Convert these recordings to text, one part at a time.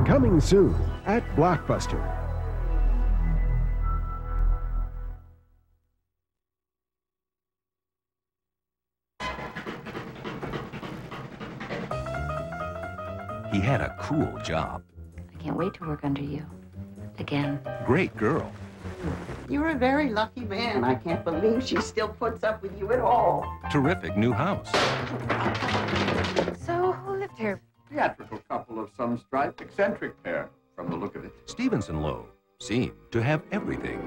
Coming soon at Blockbuster. He had a cool job. I can't wait to work under you. Again. Great girl. You're a very lucky man. I can't believe she still puts up with you at all. Terrific new house. So, who lived here? Theatrical couple of some stripe, eccentric pair, from the look of it. Stevenson Lowe seemed to have everything.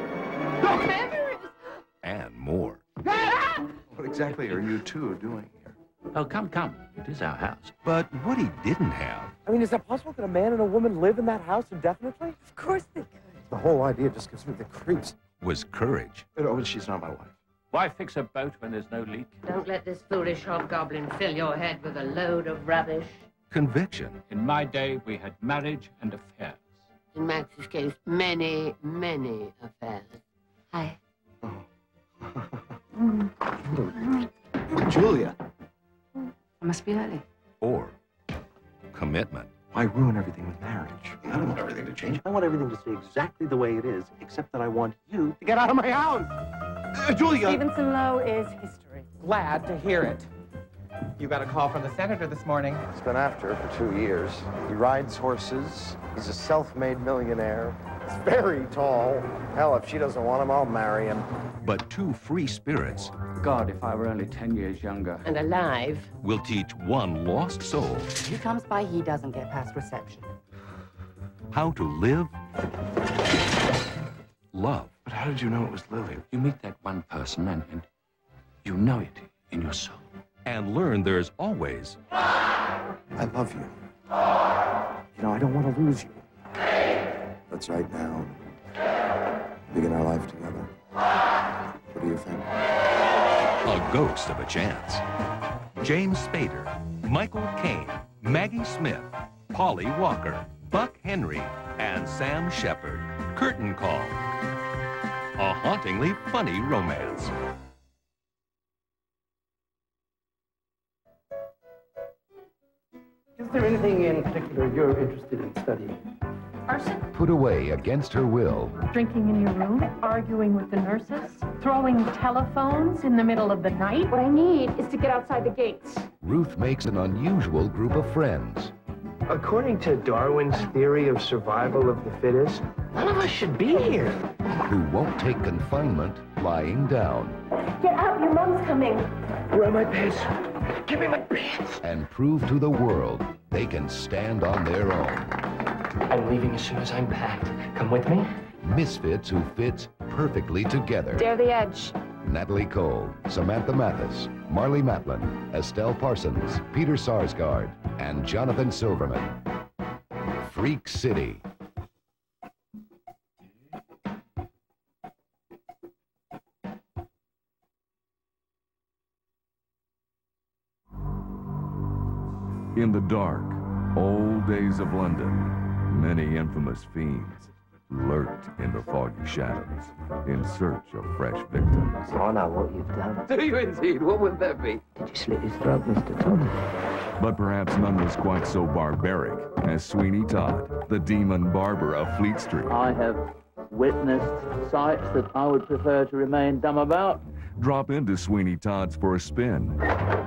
And more. What exactly are you two doing here? Oh, come, come. It is our house. But what he didn't have... I mean, is it possible that a man and a woman live in that house indefinitely? Of course they could. The whole idea just gives me the creeps. was courage. Oh, she's not my wife. Why fix a boat when there's no leak? Don't let this foolish hobgoblin fill your head with a load of rubbish. Conviction. In my day, we had marriage and affairs. In Max's case, many, many affairs. Hi. Julia. I must be early. Or commitment. Why ruin everything with marriage? I don't want everything to change. I want everything to stay exactly the way it is, except that I want you to get out of my house. Julia! Stevenson Lowe is history. Glad to hear it. You got a call from the senator this morning. He's been after her for 2 years. He rides horses. He's a self-made millionaire. He's very tall. Hell, if she doesn't want him, I'll marry him. But two free spirits God, if I were only 10 years younger. And alive. will teach one lost soul If he comes by, he doesn't get past reception. how to live, love, But how did you know it was Lily? You meet that one person and you know it in your soul. and learn there's always I love you. You know, I don't want to lose you. Let's right now begin our life together. What do you think? a ghost of a chance. James Spader, Michael Kean, Maggie Smith, Polly Walker, Buck Henry, and Sam Shepard. Curtain Call. A hauntingly funny romance. Is there anything in particular you're interested in studying? Arson? Put away against her will, Drinking in your room? Arguing with the nurses? Throwing telephones in the middle of the night? What I need is to get outside the gates. Ruth makes an unusual group of friends. According to Darwin's theory of survival of the fittest, none of us should be here. Who won't take confinement lying down Get out, your mom's coming. Where are my pants? Give me my pants. and prove to the world they can stand on their own. I'm leaving as soon as I'm packed. Come with me? Misfits who fit perfectly together. Dare the edge. Natalie Cole, Samantha Mathis, Marley Matlin, Estelle Parsons, Peter Sarsgaard, and Jonathan Silverman. Freak City. In the dark, old days of London, many infamous fiends lurked in the foggy shadows in search of fresh victims. I know what you've done. Do you indeed? What would that be? Did you slit his throat, Mr. Todd? But perhaps none was quite so barbaric as Sweeney Todd, the demon barber of Fleet Street. I have witnessed sights that I would prefer to remain dumb about. Drop into Sweeney Todd's for a spin.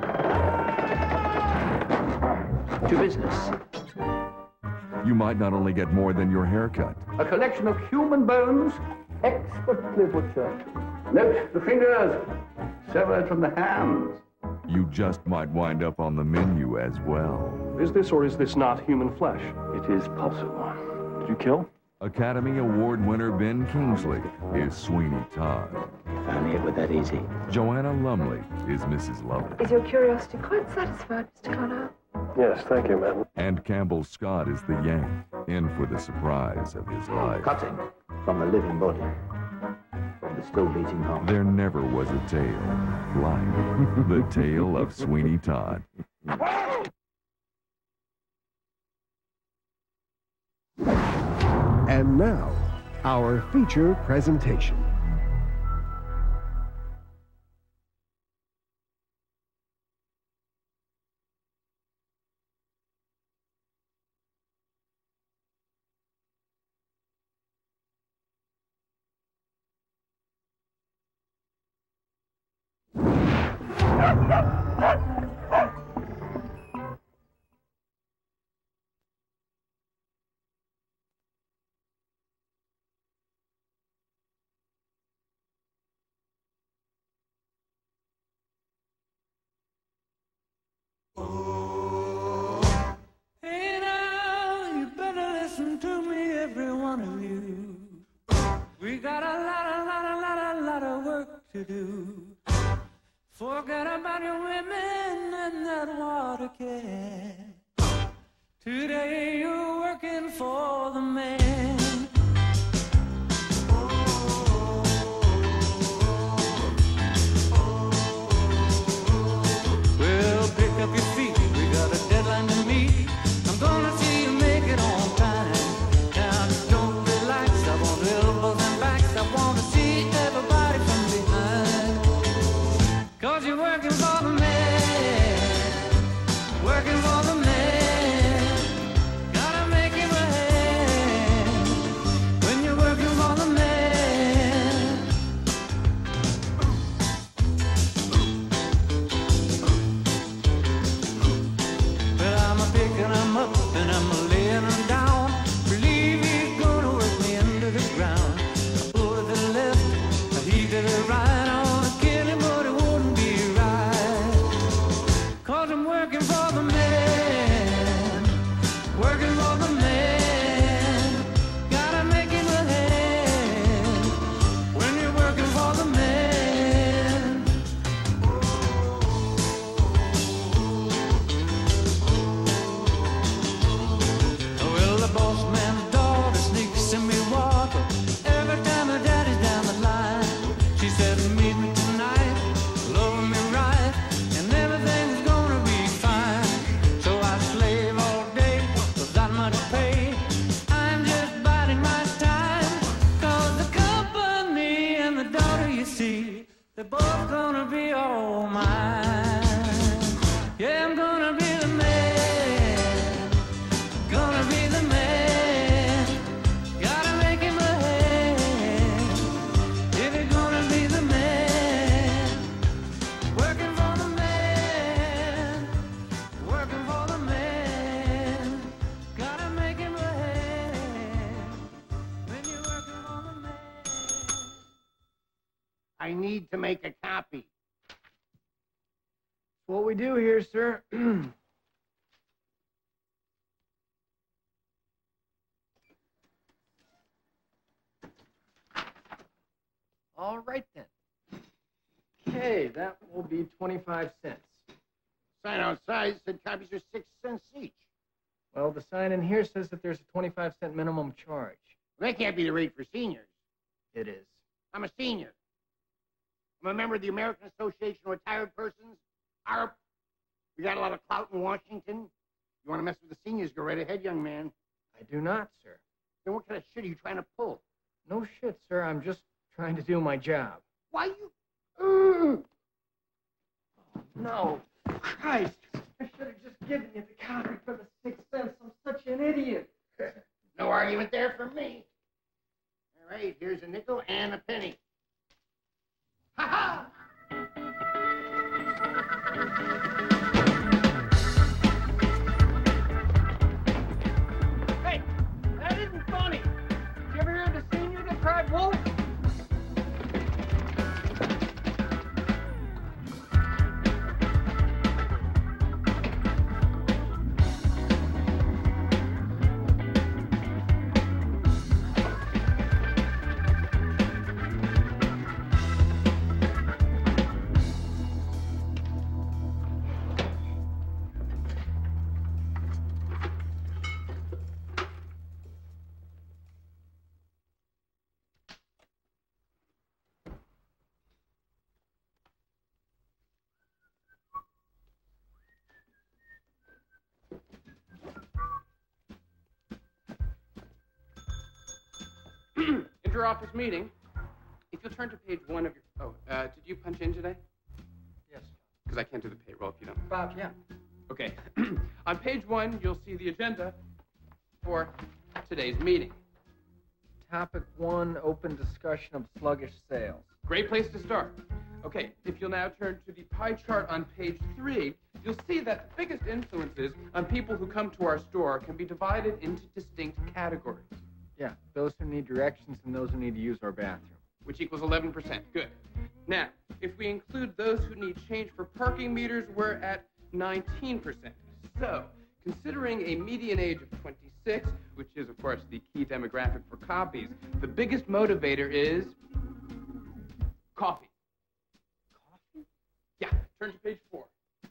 To business. You might not only get more than your haircut, A collection of human bones, expertly butchered. Note the fingers, severed from the hands. you just might wind up on the menu as well. Is this or is this not human flesh? It is possible. Did you kill? Academy Award winner Ben Kingsley is Sweeney Todd. Found it with that easy. Joanna Lumley is Mrs. Lovett. Is your curiosity quite satisfied, Mr. Connor? Yes, thank you, madam. And Campbell Scott is the Yank, in for the surprise of his life. Cutting from the living body. From the still beating heart. There never was a tale like the tale of Sweeney Todd. And now, our feature presentation. Hey now, you better listen to me, every one of you. We got a lot of work to do. Forget about your women and that water can. Today you're working for the man. Well, pick up your feet, we got a deadline to meet. I'm gonna see you make it on time. Now don't relax, I want elbows and backs. I want to see everybody from behind. 'Cause you're working for the man, working for the man. Gotta make him ahead when you're working for the man. Well, I'm picking him up and I'm laying him down. Believe he's gonna work me into the ground. I pull to the left, he to the right. I wanna kill him, but it wouldn't be right. 'Cause I'm working for the man, working for the man. Gotta make him ahead when you're working for the man. Well, the boss man's daughter sneaks in me water every time her daddy's down the line. She said, meet me tonight, love me right, and everything's gonna be fine. So I slave all day without much pay. I'm just biding my time, 'cause the company and the daughter you see, they're both gonna be all mine. Yeah, I'm gonna be the man, gonna be the man. Gotta make him ahead if you're gonna be the man. Working for the man, working for the man. Gotta make him ahead when you're working for the man. I need to make a copy. What we do here, sir. All right then. Okay, that will be 25 cents. Sign outside said copies are 6 cents each. Well, the sign in here says that there's a 25-cent minimum charge. Well, that can't be the rate for seniors. It is. I'm a senior. I'm a member of the American Association of Retired Persons. ARP. We got a lot of clout in Washington. You want to mess with the seniors, go right ahead, young man. I do not, sir. Then what kind of shit are you trying to pull? No shit, sir. I'm just trying to do my job. Why you... Oh, no. Christ. I should have just given you the copy for the 6 cents. I'm such an idiot. No argument there from me. All right, here's a nickel and a penny. Ha-ha! Hey, that isn't funny. Did you ever hear of the senior that cried wolf? Inter-office meeting. If you'll turn to page 1 of your... did you punch in today? Yes. Because I can't do the payroll if you don't. Bob, yeah. Okay. On page 1, you'll see the agenda for today's meeting. Topic 1, open discussion of sluggish sales. Great place to start. Okay, if you'll now turn to the pie chart on page 3, you'll see that the biggest influences on people who come to our store can be divided into distinct categories. Yeah, those who need directions and those who need to use our bathroom. Which equals 11%. Good. Now, if we include those who need change for parking meters, we're at 19%. So, considering a median age of 26, which is, of course, the key demographic for copies, the biggest motivator is coffee. Coffee? Yeah, turn to page 4.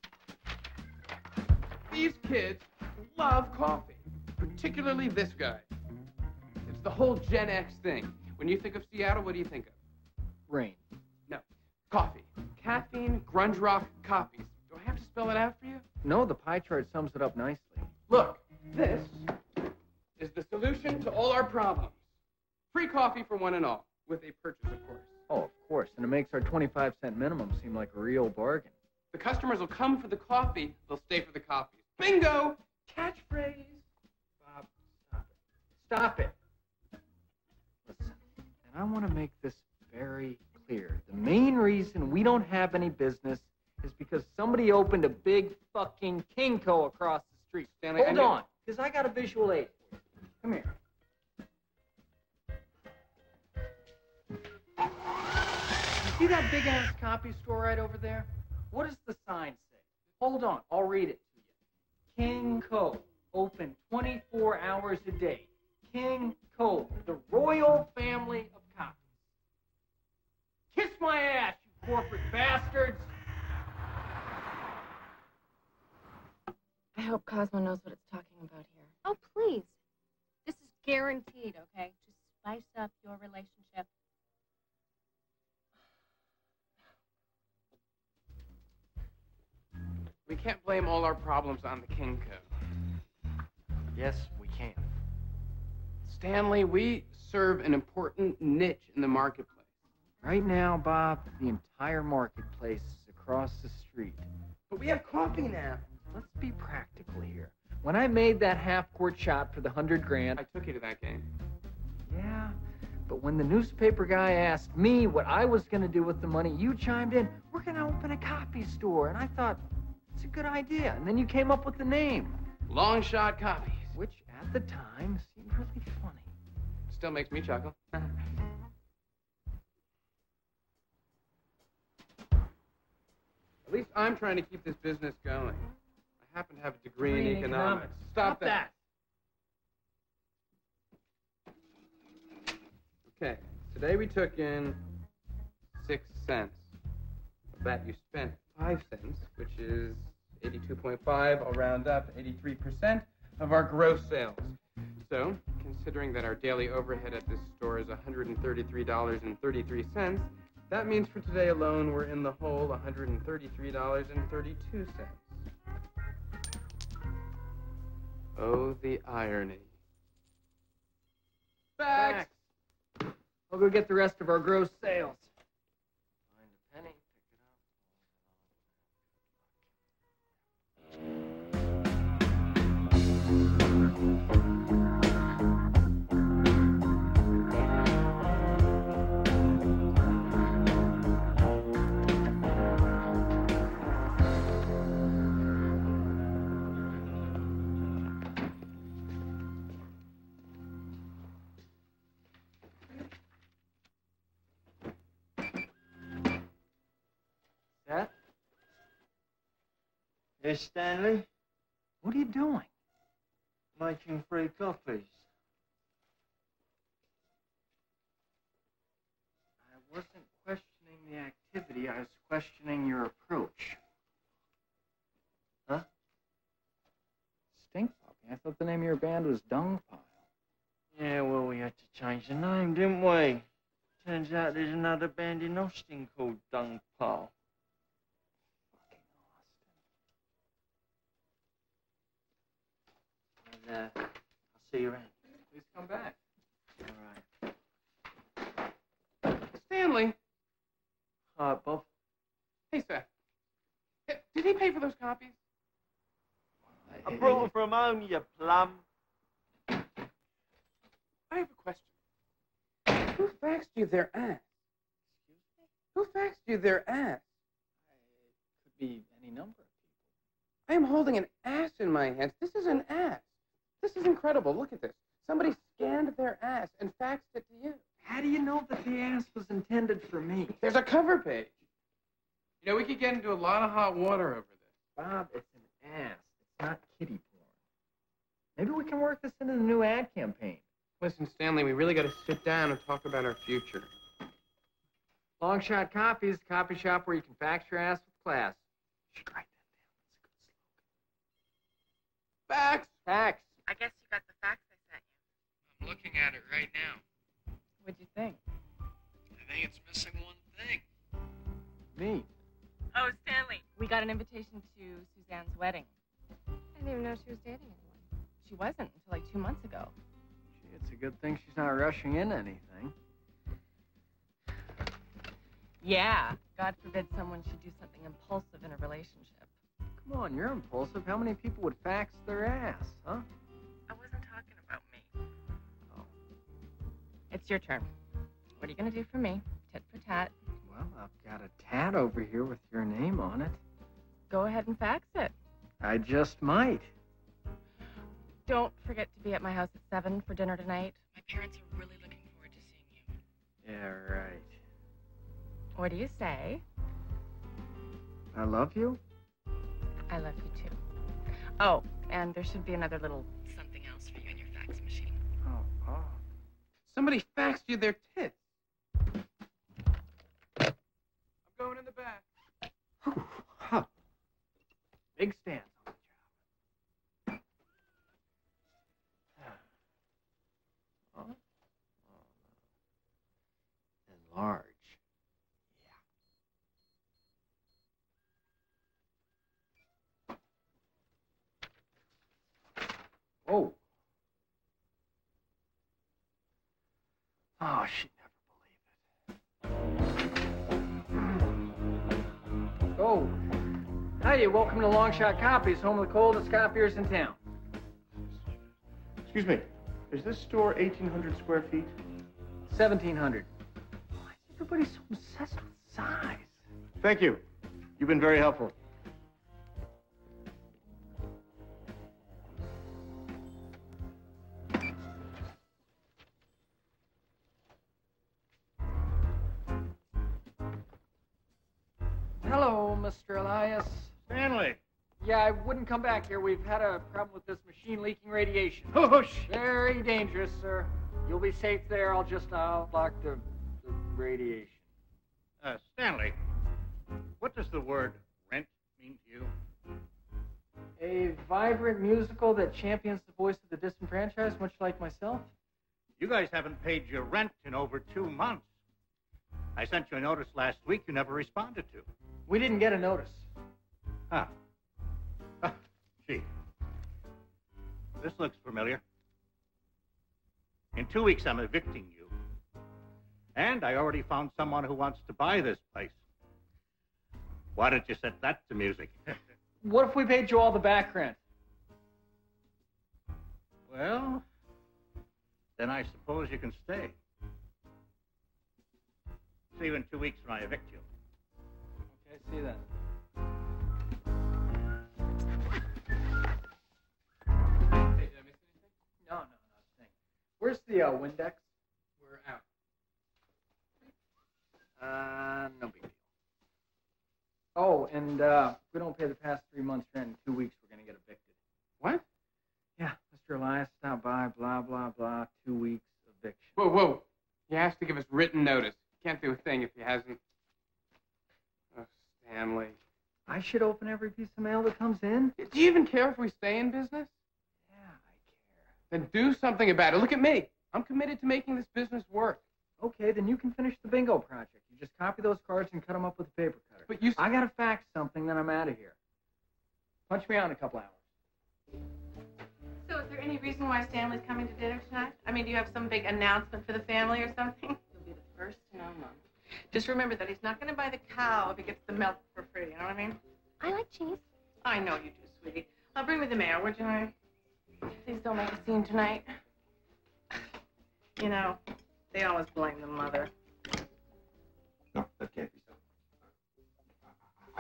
These kids love coffee, particularly this guy. It's the whole Gen X thing. When you think of Seattle, what do you think of? Rain. No. Coffee. Caffeine, grunge rock, copies. Do I have to spell it out for you? No, the pie chart sums it up nicely. Look, this is the solution to all our problems. Free coffee for one and all, with a purchase, of course. Oh, of course, and it makes our 25-cent minimum seem like a real bargain. The customers will come for the coffee, they'll stay for the copies. Bingo! Catchphrase. Bob, stop it. Stop it! Listen, and I want to make this very clear. The main reason we don't have any business is because somebody opened a big fucking Kinko across the street. Stanley, Hold on, because I got a visual aid for you. Come here. You see that big-ass copy store right over there? What does the sign say? Hold on, I'll read it to you. Kinko, open 24 hours a day. Kinko, the royal family of copies. Kiss my ass, you corporate bastards! I hope Cosmo knows what it's talking about here. Oh, please. This is guaranteed, okay? To spice up your relationship. We can't blame all our problems on the Kinko. Yes, we can. Stanley, we serve an important niche in the marketplace. Right now, Bob, the entire marketplace is across the street. But we have coffee now. Let's be practical here. When I made that half-court shot for the $100,000... I took you to that game. Yeah, but when the newspaper guy asked me what I was going to do with the money, you chimed in, we're going to open a copy store. And I thought, it's a good idea. And then you came up with the name. Long Shot Copies. Which, at the time, seemed really funny. Still makes me chuckle. At least I'm trying to keep this business going. I happen to have a degree in economics. Stop that. Okay, today we took in 6 cents. Of that you spent 5 cents, which is 82.5, I'll round up, 83% of our gross sales. So, considering that our daily overhead at this store is $133.33, that means for today alone we're in the hole $133.32. Oh, the irony. Facts! I'll go get the rest of our gross sales. Find a penny, Seth? Yes, Stanley? What are you doing? Making free copies. I wasn't questioning the activity, I was questioning your approach. Huh? Stink Puppy. I thought the name of your band was Dung Pile. Yeah, well, we had to change the name, didn't we? Turns out there's another band in Austin called Dung Pile. And, I'll see you around. Please come back. All right. Stanley! All right, Bob. Hey, Seth. Did he pay for those copies? I brought them from home, you plum. I have a question. Who faxed you their ass? Who faxed you their ass? It could be any number of people. I am holding an ass in my hands. This is an ass. This is incredible. Look at this. Somebody scanned their ass and faxed it to you. How do you know that the ass was intended for me? There's a cover page. You know, we could get into a lot of hot water over this. Bob, it's an ass. It's not kiddie porn. Maybe we can work this into the new ad campaign. Listen, Stanley, we really got to sit down and talk about our future. Long Shot Copies, copy shop where you can fax your ass with class. You should write that down. Fax! Fax. I guess you got the fax I sent you. I'm looking at it right now. What'd you think? I think it's missing one thing. Me. Oh, Stanley. We got an invitation to Suzanne's wedding. I didn't even know she was dating anyone. She wasn't until like 2 months ago. Gee, it's a good thing she's not rushing in anything. Yeah. God forbid someone should do something impulsive in a relationship. Come on, you're impulsive. How many people would fax their ass, huh? I wasn't talking about me. Oh. It's your turn. What are you going to do for me? Tit for tat. Well, I've got a tat over here with your name on it. Go ahead and fax it. I just might. Don't forget to be at my house at 7 for dinner tonight. My parents are really looking forward to seeing you. Yeah, right. What do you say? I love you? I love you too. Oh, and there should be another little something else for you in your fax machine. Oh. Somebody faxed you their tits. I'm going in the back. Huh. Big stands on the job. Oh. Enlarge. Oh. Oh, she'd never believe it. Oh. Hiya, welcome to Long Shot Copies, home of the coldest copiers in town. Excuse me, is this store 1,800 square feet? 1,700. Why is everybody so obsessed with size? Thank you. You've been very helpful. Hello, Mr. Elias. Stanley. Yeah, I wouldn't come back here. We've had a problem with this machine leaking radiation. Whoosh! Very dangerous, sir. You'll be safe there. I'll block the radiation. Stanley, what does the word rent mean to you? A vibrant musical that champions the voice of the disenfranchised, much like myself. You guys haven't paid your rent in over 2 months. I sent you a notice last week you never responded to. We didn't get a notice. Huh. Gee. This looks familiar. In 2 weeks, I'm evicting you. And I already found someone who wants to buy this place. Why don't you set that to music? What if we paid you all the back rent? Well, then I suppose you can stay. See you in 2 weeks when I evict you. Okay, see you then. Hey, did I miss anything? No, not a thing. Where's the Windex? We're out. No big deal. Oh, and if we don't pay the past 3 months rent in 2 weeks, we're going to get evicted. What? Yeah, Mr. Elias, stop by, blah, blah, blah, 2 weeks eviction. Whoa. He has to give us written notice. Can't do a thing if he hasn't. Oh, Stanley. I should open every piece of mail that comes in? Do you even care if we stay in business? Yeah, I care. Then do something about it. Look at me. I'm committed to making this business work. Okay, then you can finish the bingo project. You just copy those cards and cut them up with a paper cutter. But you... I gotta fax something, then I'm out of here. Punch me out in a couple hours. So is there any reason why Stanley's coming to dinner tonight? I mean, do you have some big announcement for the family or something? You'll be the first to know, Mom. Just remember that he's not going to buy the cow if he gets the milk for free, you know what I mean? I like cheese. I know you do, sweetie. I'll bring me the mail, would you, honey? Please don't make a scene tonight. You know, they always blame the mother. No, that can't be so.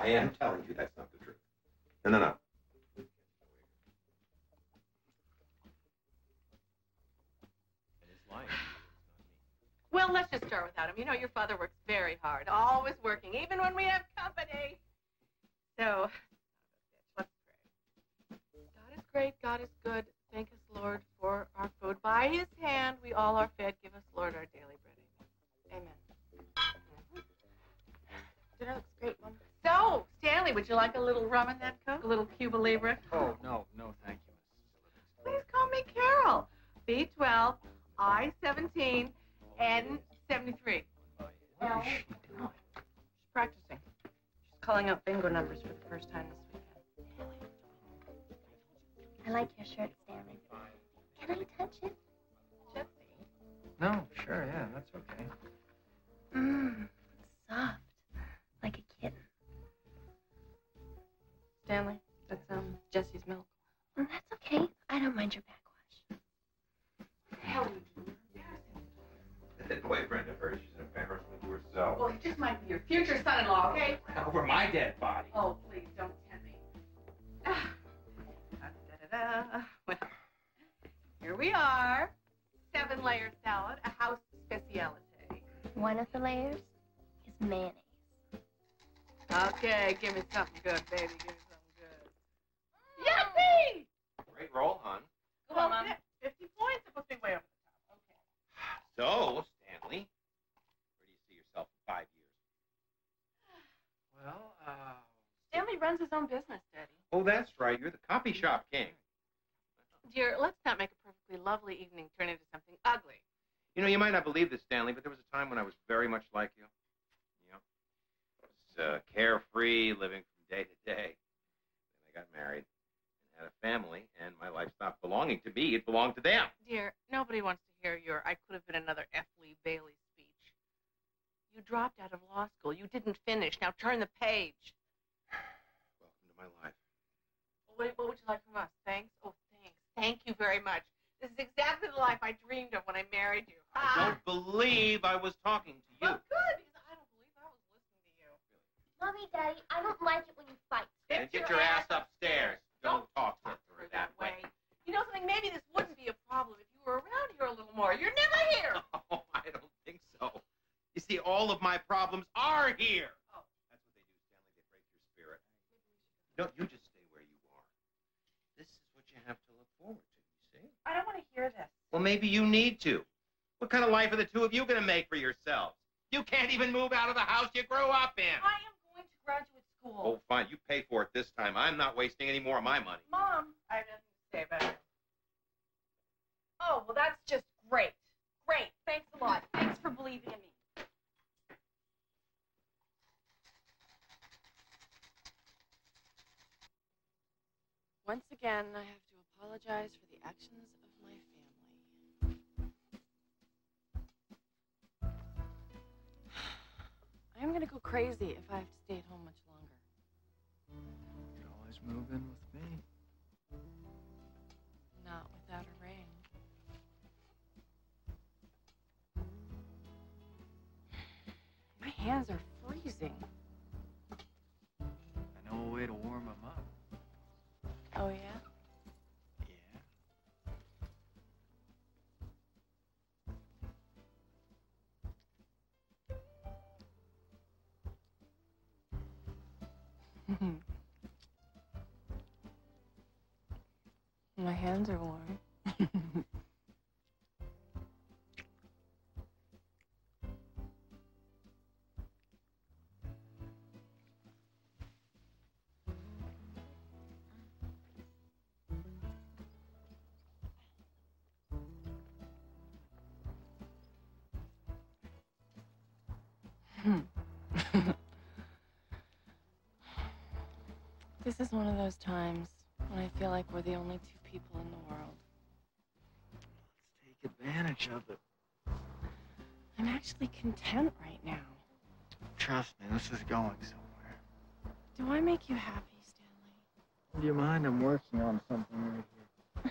I am telling you that's not the truth. No. Well, let's just start without him. You know, your father works very hard, always working, even when we have company. So, let's pray. God is great, God is good. Thank us, Lord, for our food. By his hand, we all are fed. Give us, Lord, our daily bread. Amen. Dinner looks great, Mom. So, Stanley, would you like a little rum in that Coke? A little Cuba Libre? Oh, no, thank you, Mrs. Please call me Carol. B12, I17, N73. What is she doing? She's practicing. She's calling out bingo numbers for the first time this weekend. I like your shirt, Stanley. Can I touch it? Jesse. No, sure, yeah, that's okay. It's soft. Like a kitten. Stanley, that's Jesse's milk. That's okay. I don't mind your backwash. Hell, The boyfriend of hers, she's an embarrassment to herself. well, he just might be your future son-in-law, okay? Over my dead body. Oh, please, don't tempt me. Da-da-da-da. Well, here we are. 7-layer salad, a house speciality. One of the layers is mayonnaise. Okay, give me something good, baby. Give me something good. Yippee! Great roll, hon. Come on, Mom. 50 points. It must be way over the top. Okay. So, Stanley, where do you see yourself in 5 years? Well, Stanley runs his own business, Daddy. Oh, that's right. You're the copy shop king. Dear, let's not make a perfectly lovely evening turn into something ugly. You know, you might not believe this, Stanley, but there was a time when I was very much like you. I was carefree, living from day to day. Then I got married and had a family, and my life stopped belonging to me. It belonged to them. Dear, nobody wants to hear your I could have been another F. Lee Bailey speech. You dropped out of law school. You didn't finish. Now turn the page. Welcome to my life. What would you like from us? Thanks? Oh, thanks. Thank you very much. This is exactly the life I dreamed of when I married you. I don't believe I was talking to you. Well, good, because I don't believe I was listening to you. Mommy, Daddy, I don't like it when you fight. And get your ass upstairs. Don't talk to her that way. You know something? Maybe this wouldn't be a problem if you were around here a little more. You're never here. Oh, I don't think so. You see, all of my problems are here. Oh. That's what they do, Stanley. They break your spirit. No, you just stay where you are. This is what you have to look forward to, you see? I don't want to hear this. Well, maybe you need to. What kind of life are the two of you going to make for yourselves? You can't even move out of the house you grew up in. I am going to graduate school. Oh, fine. You pay for it this time. I'm not wasting any more of my money. Mom, I have nothing to say about it. Oh, well, that's just great. Great. Thanks a lot. Thanks for believing in me. Once again, I have to apologize for the actions of my family. I'm going to go crazy if I have to stay at home much longer. You could always move in with me. Not without a ring. My hands are freezing. I know a way to warm them up. Oh, yeah? Yeah. My hands are warm. This is one of those times when I feel like we're the only two people in the world. Let's take advantage of it. I'm actually content right now. Trust me, this is going somewhere. Do I make you happy, Stanley? Do you mind? I'm working on something right here.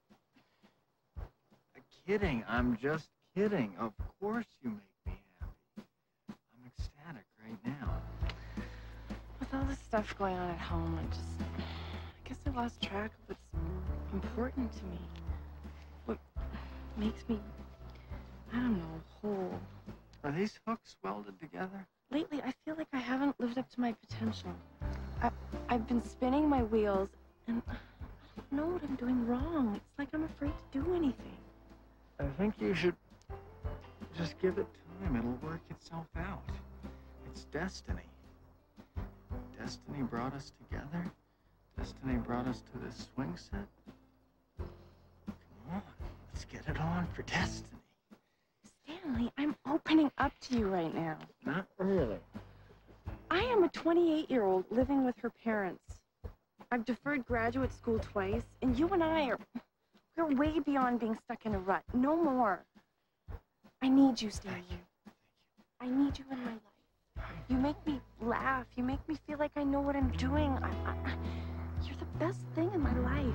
Kidding. I'm just kidding. Of course you make me happy. I'm ecstatic right now. With all this stuff going on at home, I guess I lost track of what's important to me. What makes me, I don't know, whole. Are these hooks welded together? Lately, I feel like I haven't lived up to my potential. I've been spinning my wheels, and I don't know what I'm doing wrong. It's like I'm afraid to do anything. I think you should just give it time. It'll work itself out. It's destiny. Destiny brought us together. Destiny brought us to this swing set. Come on, let's get it on for destiny. Stanley, I'm opening up to you right now. Not really. I am a 28-year-old living with her parents. I've deferred graduate school twice, and you and we're way beyond being stuck in a rut. No more. I need you, Stanley. Thank you. I need you in my life. You make me laugh. You make me feel like I know what I'm doing. You're the best thing in my life.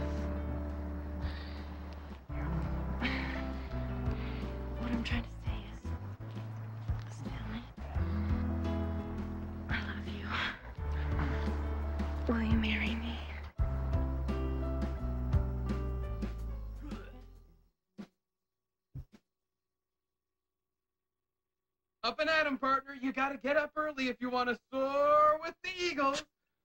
What I'm trying to say is, Stanley, I love you. Will you marry me? Up and at 'em, partner. You gotta get up early if you want to soar with the eagles.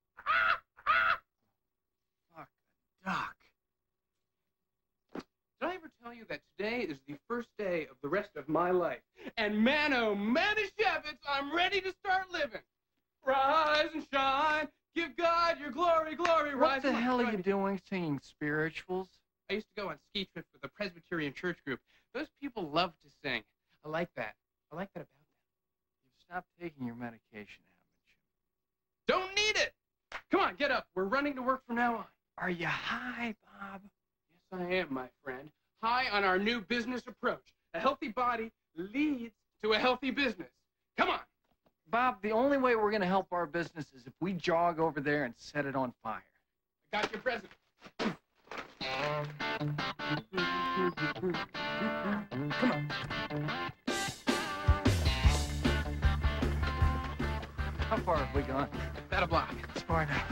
Fuck a duck. Did I ever tell you that today is the first day of the rest of my life? And man, oh Manischewitz, I'm ready to start living. Rise and shine. Give God your glory, glory. What Rise the and hell are shine. you doing singing spirituals? I used to go on ski trips with a Presbyterian church group. Those people love to sing. I like that. I like that about them. You've stopped taking your medication, haven't you? Don't need it! Come on, get up. We're running to work from now on. Are you high, Bob? Yes, I am, my friend. High on our new business approach. A healthy body leads to a healthy business. Come on. Bob, the only way we're going to help our business is if we jog over there and set it on fire. I got your present. Come on. How far have we gone? About a block. It's far enough.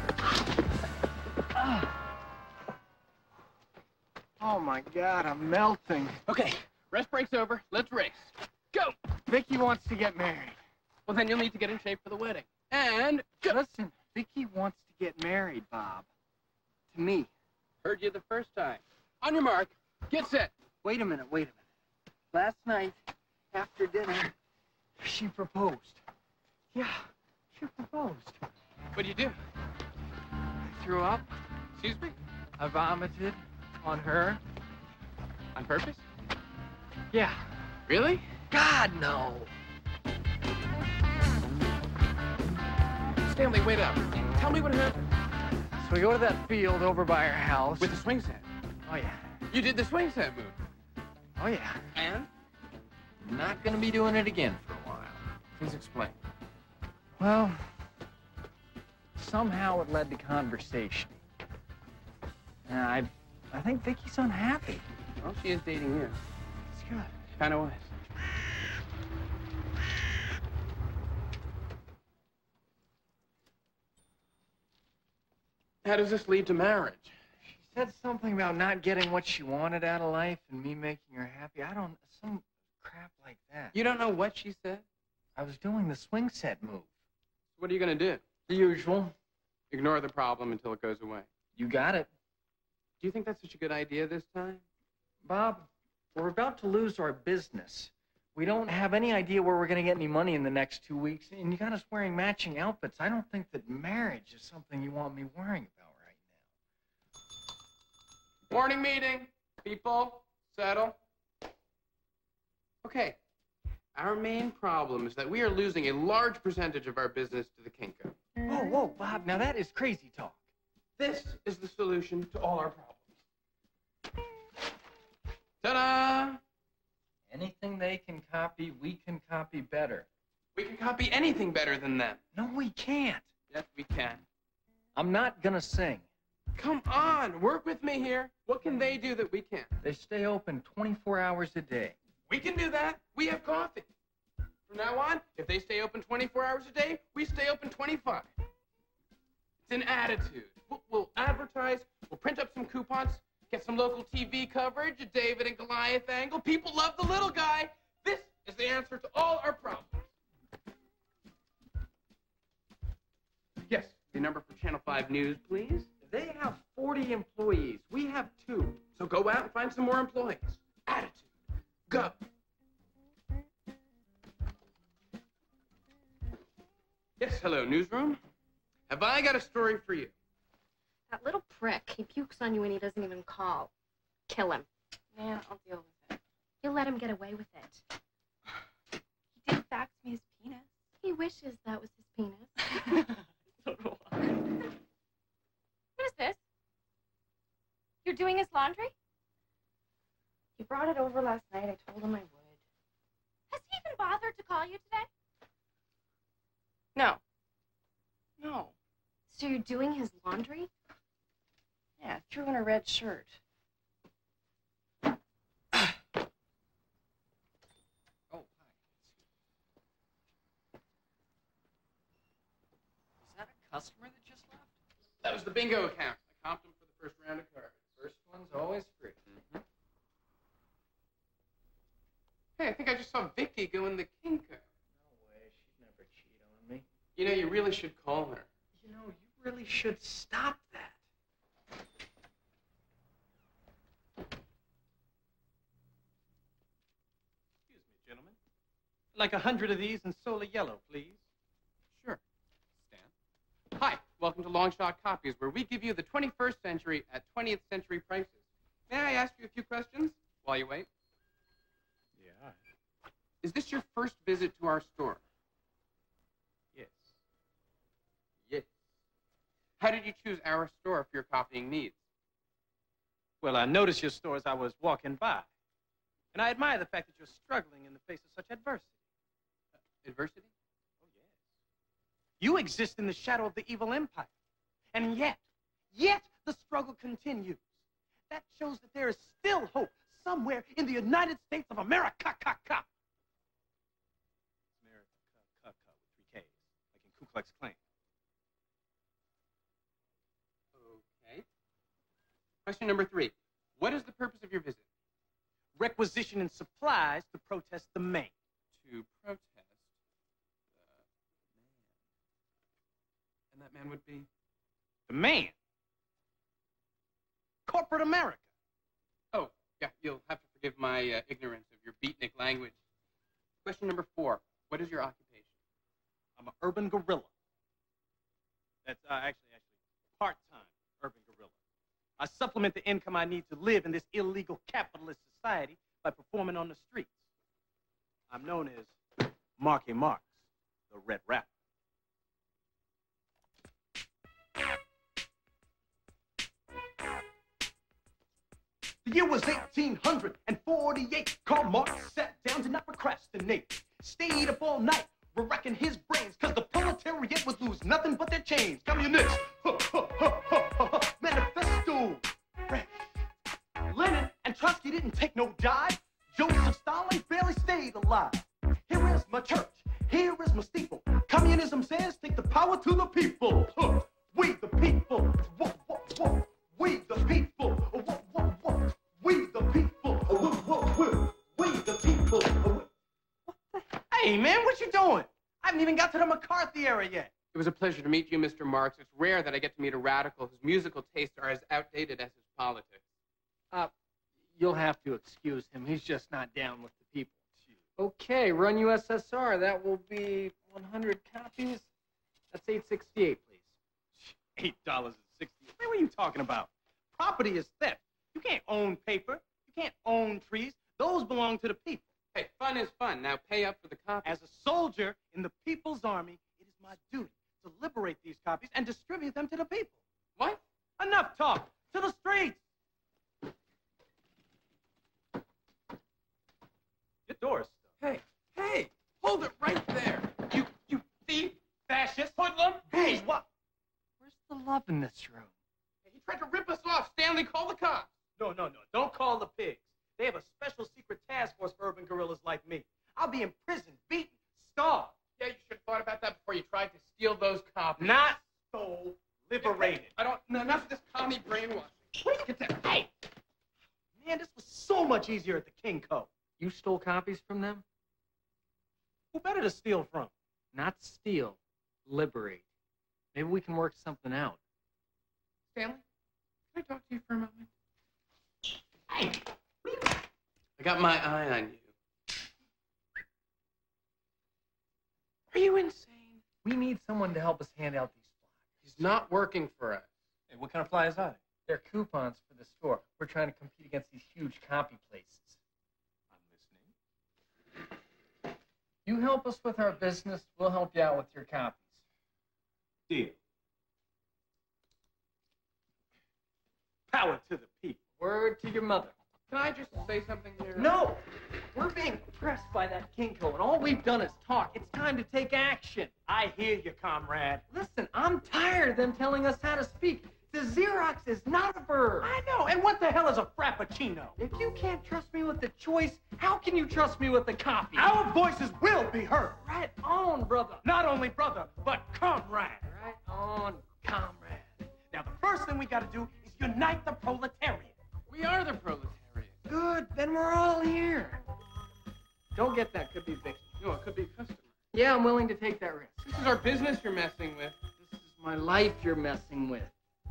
Oh my God, I'm melting. Okay, rest break's over. Let's race. Go! Vicky wants to get married. Well, then you'll need to get in shape for the wedding. And go! Listen, Vicky wants to get married, Bob. To me. Heard you the first time. On your mark. Get set. Wait a minute. Last night, after dinner, she proposed. Yeah, she proposed. What'd you do? I threw up. Excuse me? I vomited on her. On purpose? Yeah. Really? God, no. Stanley, wait up. Tell me what happened. So we go to that field over by our house. With the swing set? Oh, yeah. You did the swing set move? Oh, yeah. And? Not gonna be doing it again for a while. Please explain. Well, somehow it led to conversation. And I think Vicky's unhappy. Well, she is dating you. It's good. Kind of was. How does this lead to marriage? She said something about not getting what she wanted out of life and me making her happy. Some crap like that. You don't know what she said? I was doing the swing set move. What are you going to do? The usual. Ignore the problem until it goes away. You got it. Do you think that's such a good idea this time? Bob, we're about to lose our business. We don't have any idea where we're going to get any money in the next 2 weeks, and you got us wearing matching outfits. I don't think that marriage is something you want me worrying about right now. Morning meeting. People, settle. Okay. Our main problem is that we are losing a large percentage of our business to the Kinko. Whoa, Bob, now that is crazy talk. This is the solution to all our problems. Ta-da! Anything they can copy, we can copy better. We can copy anything better than them. No, we can't. Yes, we can. I'm not gonna sing. Come on, work with me here. What can they do that we can't? They stay open 24 hours a day. We can do that. We have coffee. From now on, if they stay open 24 hours a day, we stay open 25. an attitude. We'll advertise, we'll print up some coupons, get some local TV coverage, a David and Goliath angle. People love the little guy. This is the answer to all our problems. Yes, the number for Channel 5 News, please. They have 40 employees. We have 2. So go out and find some more employees. Attitude. Go. Yes, hello, newsroom. Have I got a story for you? That little prick, he pukes on you and he doesn't even call. Kill him. Yeah, I'll deal with it. You'll let him get away with it. He did fax me his penis. He wishes that was his penis. So do I. What is this? You're doing his laundry? He brought it over last night. I told him I would. Has he even bothered to call you today? No. No. So you're doing his laundry? Yeah, I threw in a red shirt. Oh, hi. Is that a customer that just left? That was the bingo account. I comped him for the first round of cards. First one's always free. Hey, I think I just saw Vicky go in the Kinko. No way, she'd never cheat on me. You know, you really should call her. You know, you really should stop that. Excuse me, gentlemen. Like 100 of these in solar yellow, please. Sure. Stan. Hi, welcome to Longshot Copies, where we give you the 21st century at 20th century prices. May I ask you a few questions while you wait? Yeah. Is this your first visit to our store? Yes. Yes. How did you choose our store for your copying needs? Well, I noticed your store as I was walking by. And I admire the fact that you're struggling in the face of such adversity. Adversity? Oh, yes. You exist in the shadow of the evil empire. And yet the struggle continues. That shows that there is still hope somewhere in the United States of America. America, with 3 Ks, like in Ku Klux Klan. Okay. Question number 3. What is the purpose of your visit? Requisitioning supplies to protest the man. To protest the man. And that man would be? The man. Corporate America. Oh, yeah, you'll have to forgive my ignorance of your beatnik language. Question number 4. What is your occupation? I'm an urban guerrilla. That's actually part-time urban guerrilla. I supplement the income I need to live in this illegal capitalist society by performing on the streets. I'm known as Marky Marks, the Red Rapper. The year was 1848. Karl Marx sat down, did not procrastinate. Stayed up all night, wrecking his brains, cause the proletariat would lose nothing but their chains. Communists, manifesto, fresh. Lenin and Trotsky didn't take no dive. Joseph Stalin barely stayed alive. Here is my church, here is my steeple. Communism says take the power to the people. We the people, we the people. We the people. We the people. Hey, man, what you doing? I haven't even got to the McCarthy era yet. It was a pleasure to meet you, Mr. Marx. It's rare that I get to meet a radical whose musical tastes are as outdated as his politics. You'll have to excuse him. He's just not down with the people. Okay, run USSR. That will be 100 copies. That's $8.68, please. $8.68. Man, what are you talking about? Property is theft. You can't own paper. You can't own trees. Those belong to the people. Hey, fun is fun. Now pay up for the copies. As a soldier in the People's Army, it is my duty to liberate these copies and distribute them to the people. What? Enough talk. To the streets. Your door is stuck. Hey, hold it right there. You thief, fascist, hoodlum. Hey, what? Where's the love in this room? He tried to rip us off. Stanley, call the cops. No. Don't call the pigs. They have a special secret task force for urban guerrillas like me. I'll be imprisoned, beaten, starved. Yeah, you should have thought about that before you tried to steal those copies. Not stole, liberated. easier at the King Co. You stole copies from them? Who better to steal from? Not steal, liberate. Maybe we can work something out. Stanley, can I talk to you for a moment? Hey, I got my eye on you. Are you insane? We need someone to help us hand out these flyers. He's not working for us. Hey, what kind of flyers are they? They're coupons for the store. We're trying to compete against these huge copy places. I'm listening. You help us with our business, we'll help you out with your copies. Deal. Power to the people. Word to your mother. Can I just say something here? No! We're being pressed by that Kinko, and all we've done is talk. It's time to take action. I hear you, comrade. Listen, I'm tired of them telling us how to speak. The Xerox is not a verb. I know, and what the hell is a frappuccino? If you can't trust me with the choice, how can you trust me with the copy? Our voices will be heard. Right on, brother. Not only brother, but comrade. Right on, comrade. Now, the first thing we gotta do is unite the proletariat. We are the proletariat. Good, then we're all here. Don't get that, could be Vicky. No, it could be a customer. Yeah, I'm willing to take that risk. This is our business you're messing with. This is my life you're messing with.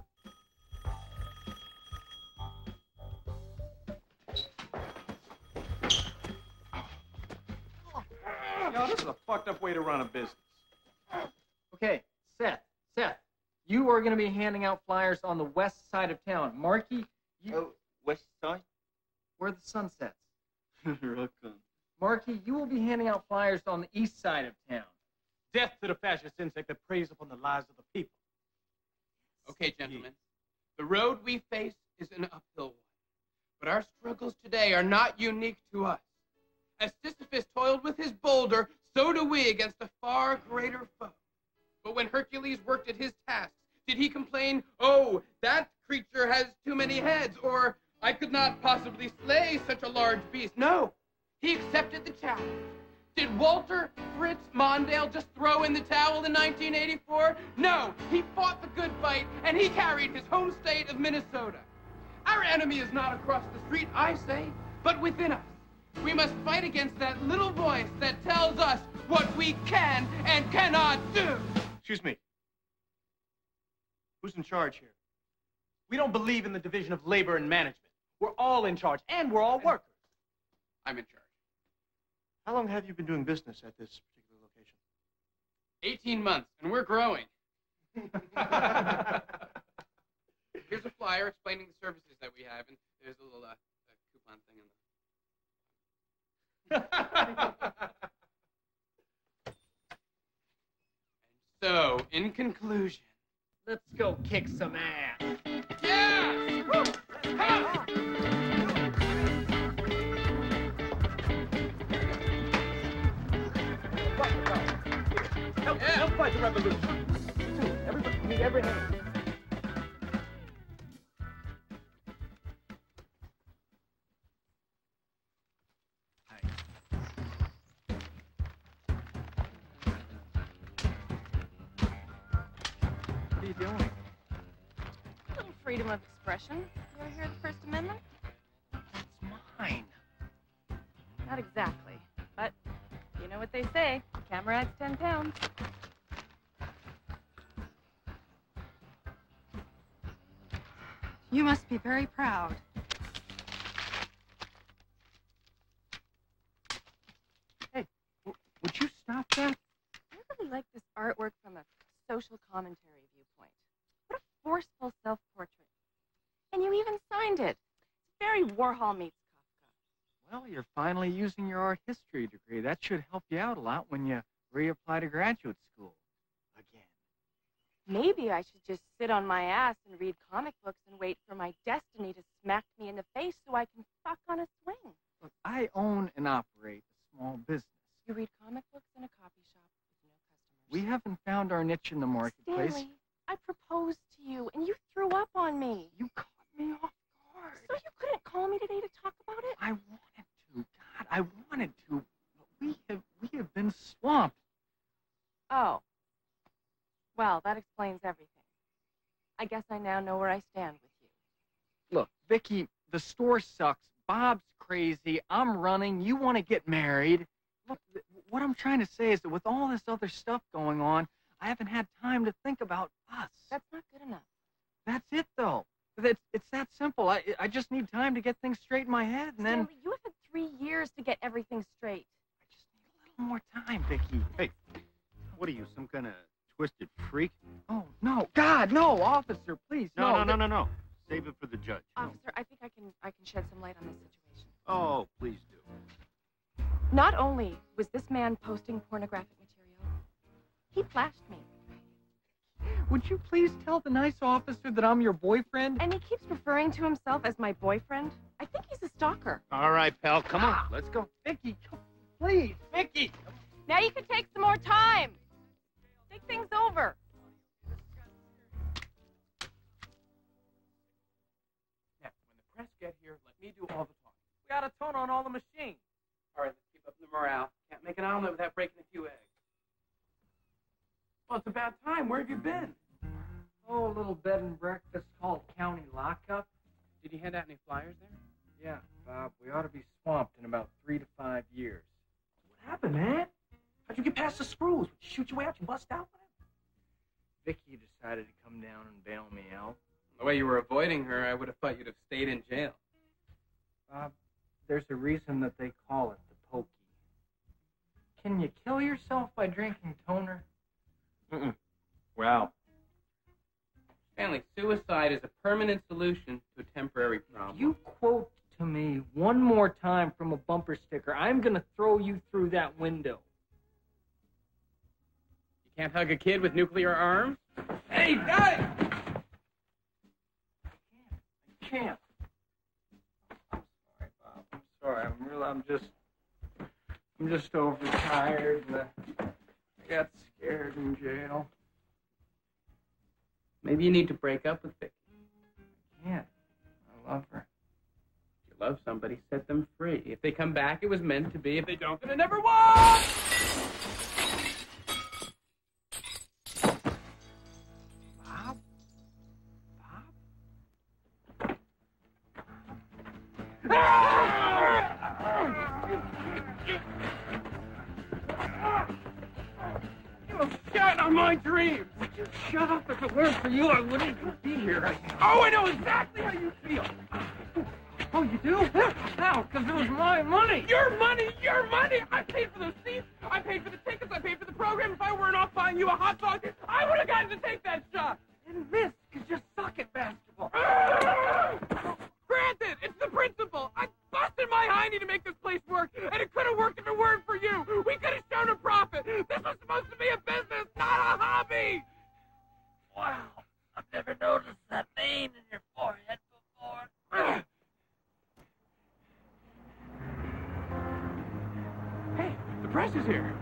Yo, this is a fucked up way to run a business. Okay, Seth, you are going to be handing out flyers on the west side of town. Marky, you... Oh, west side? Where the sun sets. Rock on. Marky, you will be handing out flyers on the east side of town. Death to the fascist insect that preys upon the lives of the people. Okay, gentlemen. The road we face is an uphill one. But our struggles today are not unique to us. As Sisyphus toiled with his boulder, so do we against a far greater foe. But when Hercules worked at his tasks, did he complain, "Oh, that creature has too many heads," or "I could not possibly slay such a large beast"? No, he accepted the challenge. Did Walter Fritz Mondale just throw in the towel in 1984? No, he fought the good fight, and he carried his home state of Minnesota. Our enemy is not across the street, I say, but within us. We must fight against that little voice that tells us what we can and cannot do. Excuse me. Who's in charge here? We don't believe in the division of labor and management. We're all in charge, and we're all workers. I'm in charge. How long have you been doing business at this particular location? 18 months, and we're growing. Here's a flyer explaining the services that we have, and there's a little coupon thing in there. And so, in conclusion, let's go kick some ass. Yeah! Woo! Come! Help fight the revolution. Everybody, need every hand. What are you doing? A little freedom of expression. You ever hear the First Amendment? It's mine. Not exactly, but you know what they say. Camera adds 10 pounds. You must be very proud. Hey, would you stop that? I really like this artwork from a social commentary viewpoint. What a forceful self-portrait. And you even signed it. It's very Warhol meets Kafka. Well, you're finally using your art history degree. That should help you out a lot when you reapply to graduate school. Again. Maybe I should just sit on my ass and read comic books and wait for my destiny to smack me in the face so I can fuck on a swing. Look, I own and operate a small business. You read comic books in a coffee shop with no customers. We haven't found our niche in the marketplace. Stanley, I proposed to you and you threw up on me. You caught me off guard. So you couldn't call me today to talk about it? I wanted to. God, I wanted to. But we have been swamped. Oh. Well, that explains everything. I guess I now know where I stand with you. Look, Vicky, the store sucks. Bob's crazy. I'm running. You want to get married. Look, what I'm trying to say is that with all this other stuff going on, I haven't had time to think about us. That's not good enough. That's it, though. It's that simple. I just need time to get things straight in my head, and then... Stanley, you have had 3 years to get everything straight. A little more time, Vicky. Hey, what are you, some kind of twisted freak? Oh, no. God, no, officer, please, no. No. Save it for the judge. Officer, I think I can shed some light on this situation. Oh, please do. Not only was this man posting pornographic material, he flashed me. Would you please tell the nice officer that I'm your boyfriend? And he keeps referring to himself as my boyfriend. I think he's a stalker. All right, pal, come on. Let's go. Vicky, please, Vicky. Now you can take some more time. Think things over. Now, when the press get here, let me do all the talking. We got to tone on all the machines. All right, let's keep up the morale. Can't make an omelet without breaking a few eggs. Well, it's about time. Where have you been? Oh, a little bed and breakfast called County Lockup. Did you hand out any flyers there? Yeah, Bob, we ought to be swamped in about 3 to 5 years. What happened, man? How'd you get past the screws? Would you shoot your way out? You bust out? Vicky decided to come down and bail me out. The way you were avoiding her, I would have thought you'd have stayed in jail. Bob, there's a reason that they call it the pokey. Can you kill yourself by drinking toner? Wow. Stanley, suicide is a permanent solution to a temporary problem. If you quote to me one more time from a bumper sticker, I'm going to throw you through that window. You can't hug a kid with nuclear arms? Hey, guys! I can't. I'm sorry, Bob. I'm sorry. I'm just overtired, and I got scared in jail. Maybe you need to break up with Vicky. I can't. I love her. If you love somebody, set them free. If they come back, it was meant to be. If they don't, then it never was! Bob? Shut on my dreams! Shut up. If it weren't for you, I wouldn't even be here. Oh, I know exactly how you feel. Oh, you do? How? Because it was my money. Your money! Your money! I paid for those seats. I paid for the tickets. I paid for the program. If I weren't off buying you a hot dog, I would have gotten to take that shot. And miss, because you suck at basketball. Granted, it's the principle. I busted my hiney to make this place work, and it could have worked if it weren't for you. We could have shown a profit. This was supposed to be a business, not a hobby. Wow, I've never noticed that vein in your forehead before. Hey, the press is here.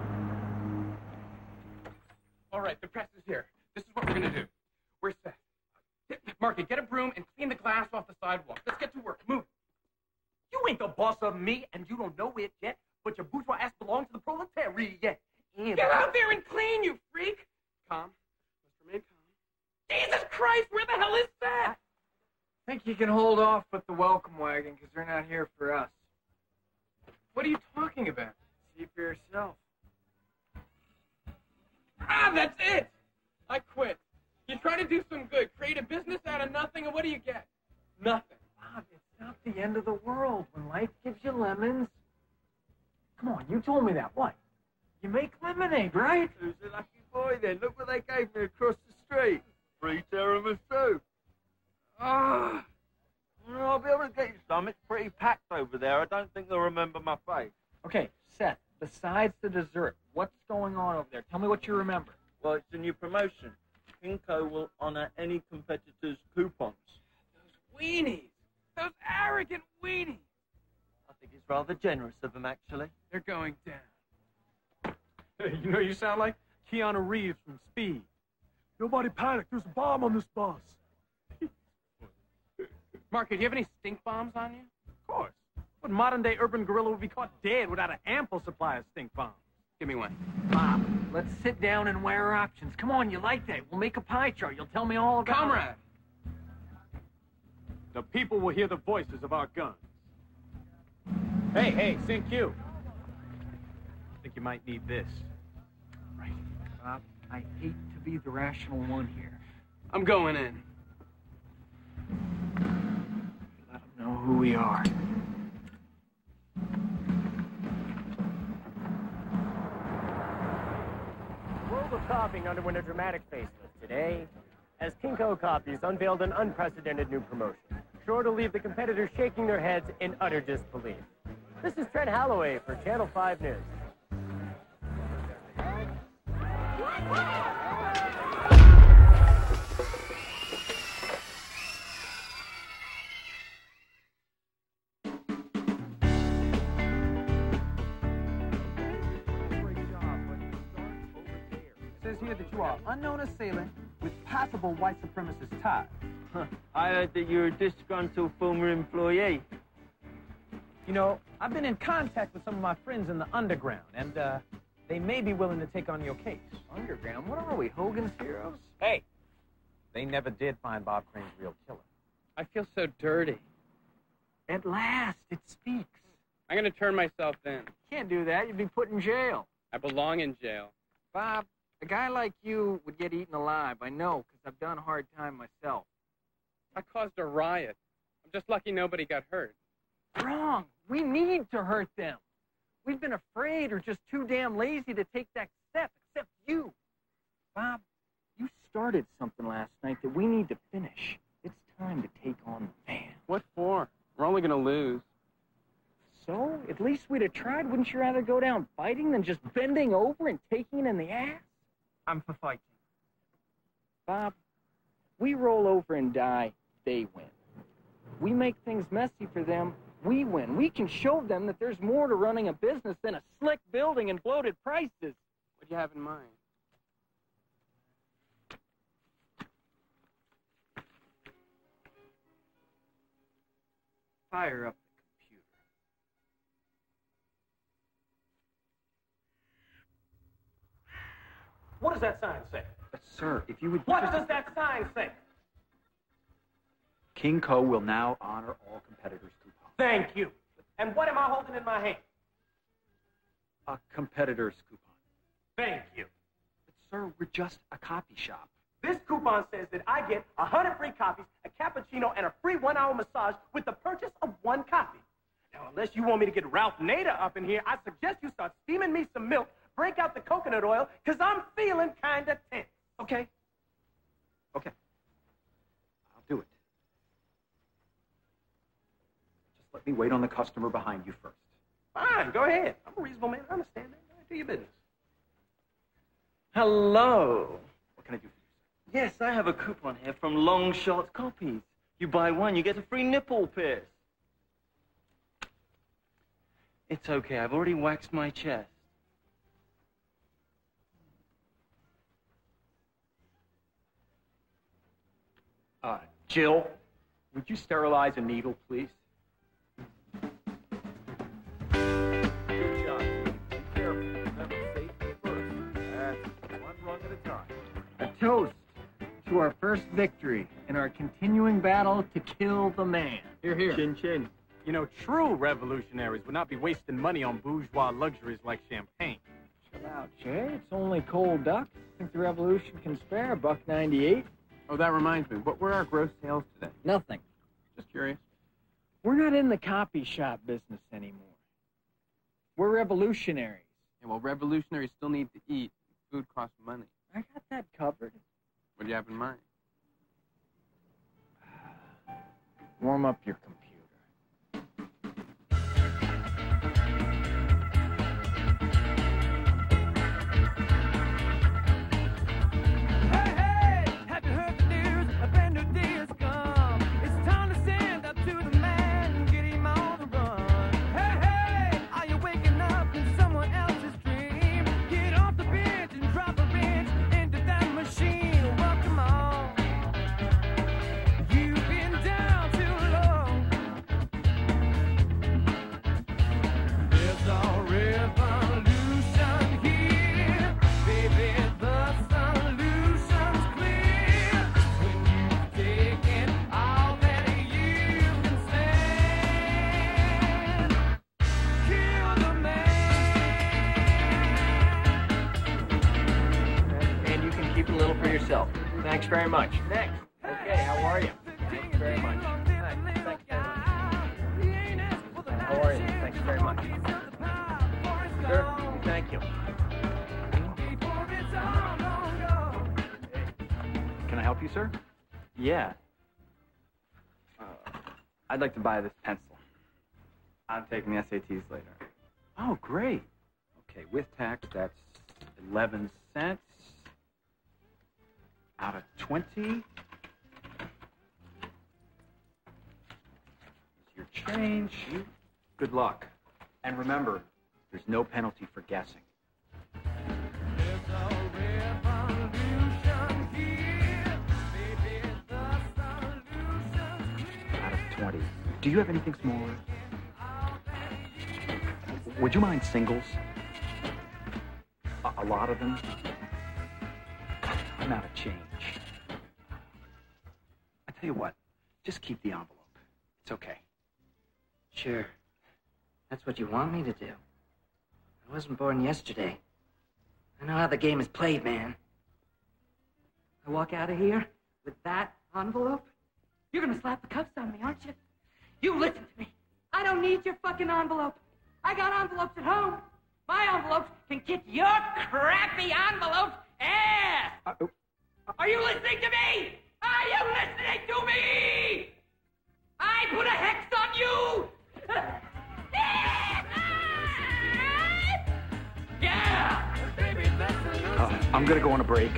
All right, the press is here. This is what we're going to do. We're set. Marky, get a broom and clean the glass off the sidewalk. Let's get to work. Move. You ain't the boss of me, and you don't know it yet, but your bourgeois ass belongs to the proletariat. Get out there and clean, you freak! Calm. Must remain calm. Jesus Christ, where the hell is that? I think you can hold off with the welcome wagon, because they're not here for us. What are you talking about? See for yourself. Ah, that's it! I quit. You try to do some good, create a business out of nothing, and what do you get? Nothing. Bob, it's not the end of the world when life gives you lemons. Come on, you told me that. What? You make lemonade, right? Who's a lucky boy then? Look what they gave me across the street. Free tiramisu. Ah. I'll be able to get you some. It's pretty packed over there. I don't think they'll remember my face. Okay, Seth, besides the dessert, what's going on over there? Tell me what you remember. Well, it's a new promotion. Kinko will honor any competitor's coupons. Those weenies. Those arrogant weenies. I think it's rather generous of them, actually. They're going down. Hey, you know you sound like Keanu Reeves from Speed. Nobody panic. There's a bomb on this bus. Marky, do you have any stink bombs on you? Of course. What modern-day urban gorilla would be caught dead without an ample supply of stink bombs? Give me one. Bob, let's sit down and weigh our options. Come on, you like that. We'll make a pie chart. You'll tell me all about Comrade. The people will hear the voices of our guns. Hey, sync you. I think you might need this. Right. Bob, I hate to be the rational one here. I'm going in. Let them know who we are. World of Copying underwent a dramatic facelift today as Kinko Copies unveiled an unprecedented new promotion, sure to leave the competitors shaking their heads in utter disbelief. This is Trent Holloway for Channel 5 News. It says here that you are unknown assailant with possible white supremacist ties. I heard that you're a disgruntled former employee. You know, I've been in contact with some of my friends in the underground, and they may be willing to take on your case. Underground? What are we, Hogan's Heroes? Hey, they never did find Bob Crane's real killer. I feel so dirty. At last, it speaks. I'm going to turn myself in. Can't do that. You'd be put in jail. I belong in jail. Bob, a guy like you would get eaten alive. I know, because I've done a hard time myself. I caused a riot. I'm just lucky nobody got hurt. Wrong. We need to hurt them. We've been afraid or just too damn lazy to take that step, except you. Bob, you started something last night that we need to finish. It's time to take on the man. What for? We're only going to lose. So, at least we'd have tried. Wouldn't you rather go down fighting than just bending over and taking it in the ass? I'm for fighting. Bob, we roll over and die, they win. We make things messy for them, we win. We can show them that there's more to running a business than a slick building and bloated prices. What do you have in mind? Fire up the computer. What does that sign say? Sir, if you would... What does that sign say? Kinko will now honor all competitors' coupons. Thank you. And what am I holding in my hand? A competitor's coupon. Thank you. But, sir, we're just a copy shop. This coupon says that I get 100 free copies, a cappuccino, and a free 1-hour massage with the purchase of 1 copy. Now, unless you want me to get Ralph Nader up in here, I suggest you start steaming me some milk, break out the coconut oil, because I'm feeling kind of tense. Okay? Okay. I'll do it. Just let me wait on the customer behind you first. Fine, go ahead. I'm a reasonable man. I understand that. Go ahead, do your business. Hello. What can I do for you? Yes, I have a coupon here from Long Shot Copies. You buy one, you get a free nipple pierce. It's okay, I've already waxed my chest. Jill, would you sterilize a needle, please? Good job. Be careful. Remember, safety first. That's one rung at a time. A toast to our first victory in our continuing battle to kill the man. Here, here. Chin chin. You know, true revolutionaries would not be wasting money on bourgeois luxuries like champagne. Chill out, Jay. It's only cold duck. Think the revolution can spare $1.98? Oh, that reminds me. What were our gross sales today? Nothing. Just curious. We're not in the copy shop business anymore. We're revolutionaries. Yeah, well, revolutionaries still need to eat. Food costs money. I got that covered. What do you have in mind? Warm up your computer. You've been down too long. Thanks very much. Next. Okay, how are you? Thanks very much. Thanks very much. How are you? Thanks very much. Sure. Thank you. Can I help you, sir? Yeah. I'd like to buy this pencil. I'm taking the SATs later. Oh, great. Okay, with tax, that's 11 cents. Out of 20. Here's your change. Good luck. And remember, there's no penalty for guessing. Out of 20. Do you have anything smaller? Would you mind singles? A lot of them? I'm out of change. I tell you what, just keep the envelope. It's okay. Sure. That's what you want me to do. I wasn't born yesterday. I know how the game is played, man. I walk out of here with that envelope? You're gonna slap the cuffs on me, aren't you? You listen to me. I don't need your fucking envelope. I got envelopes at home. My envelopes can kick your crappy envelope's ass! Are you listening to me? Are you listening to me? I put a hex on you! Yeah! I'm gonna go on a break.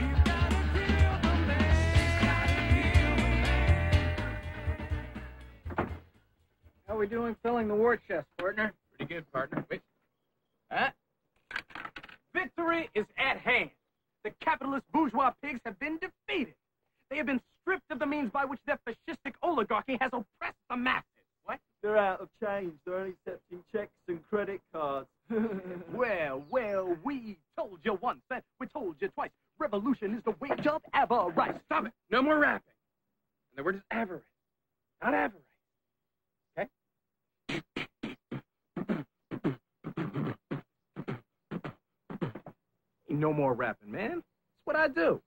How are we doing filling the war chest, partner? Pretty good, partner. Wait. Huh? Victory is at hand. The capitalist bourgeois pigs have been defeated. They have been stripped of the means by which their fascistic oligarchy has oppressed the masses. What? They're out of change. They're only accepting checks and credit cards. Well, we told you once, and we told you twice. Revolution is the wage of avarice. Stop it. No more rapping. And the word is avarice, not avarice. Okay? Ain't no more rapping, man. It's what I do.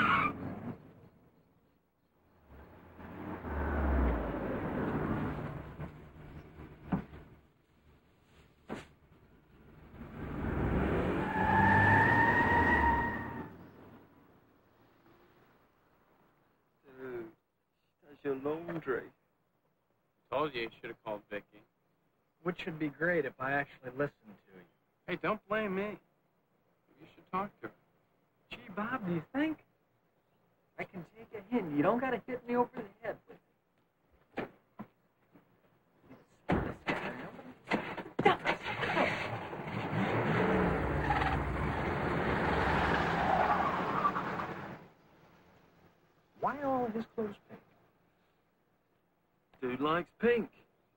Your laundry. Told you should have called Vicky. Which would be great if I actually listened to you. Hey, don't blame me. You should talk to her. Gee, Bob, do you think? I can take a hint. You don't gotta hit me over the head with it. Why are all his clothes pink? Dude likes pink.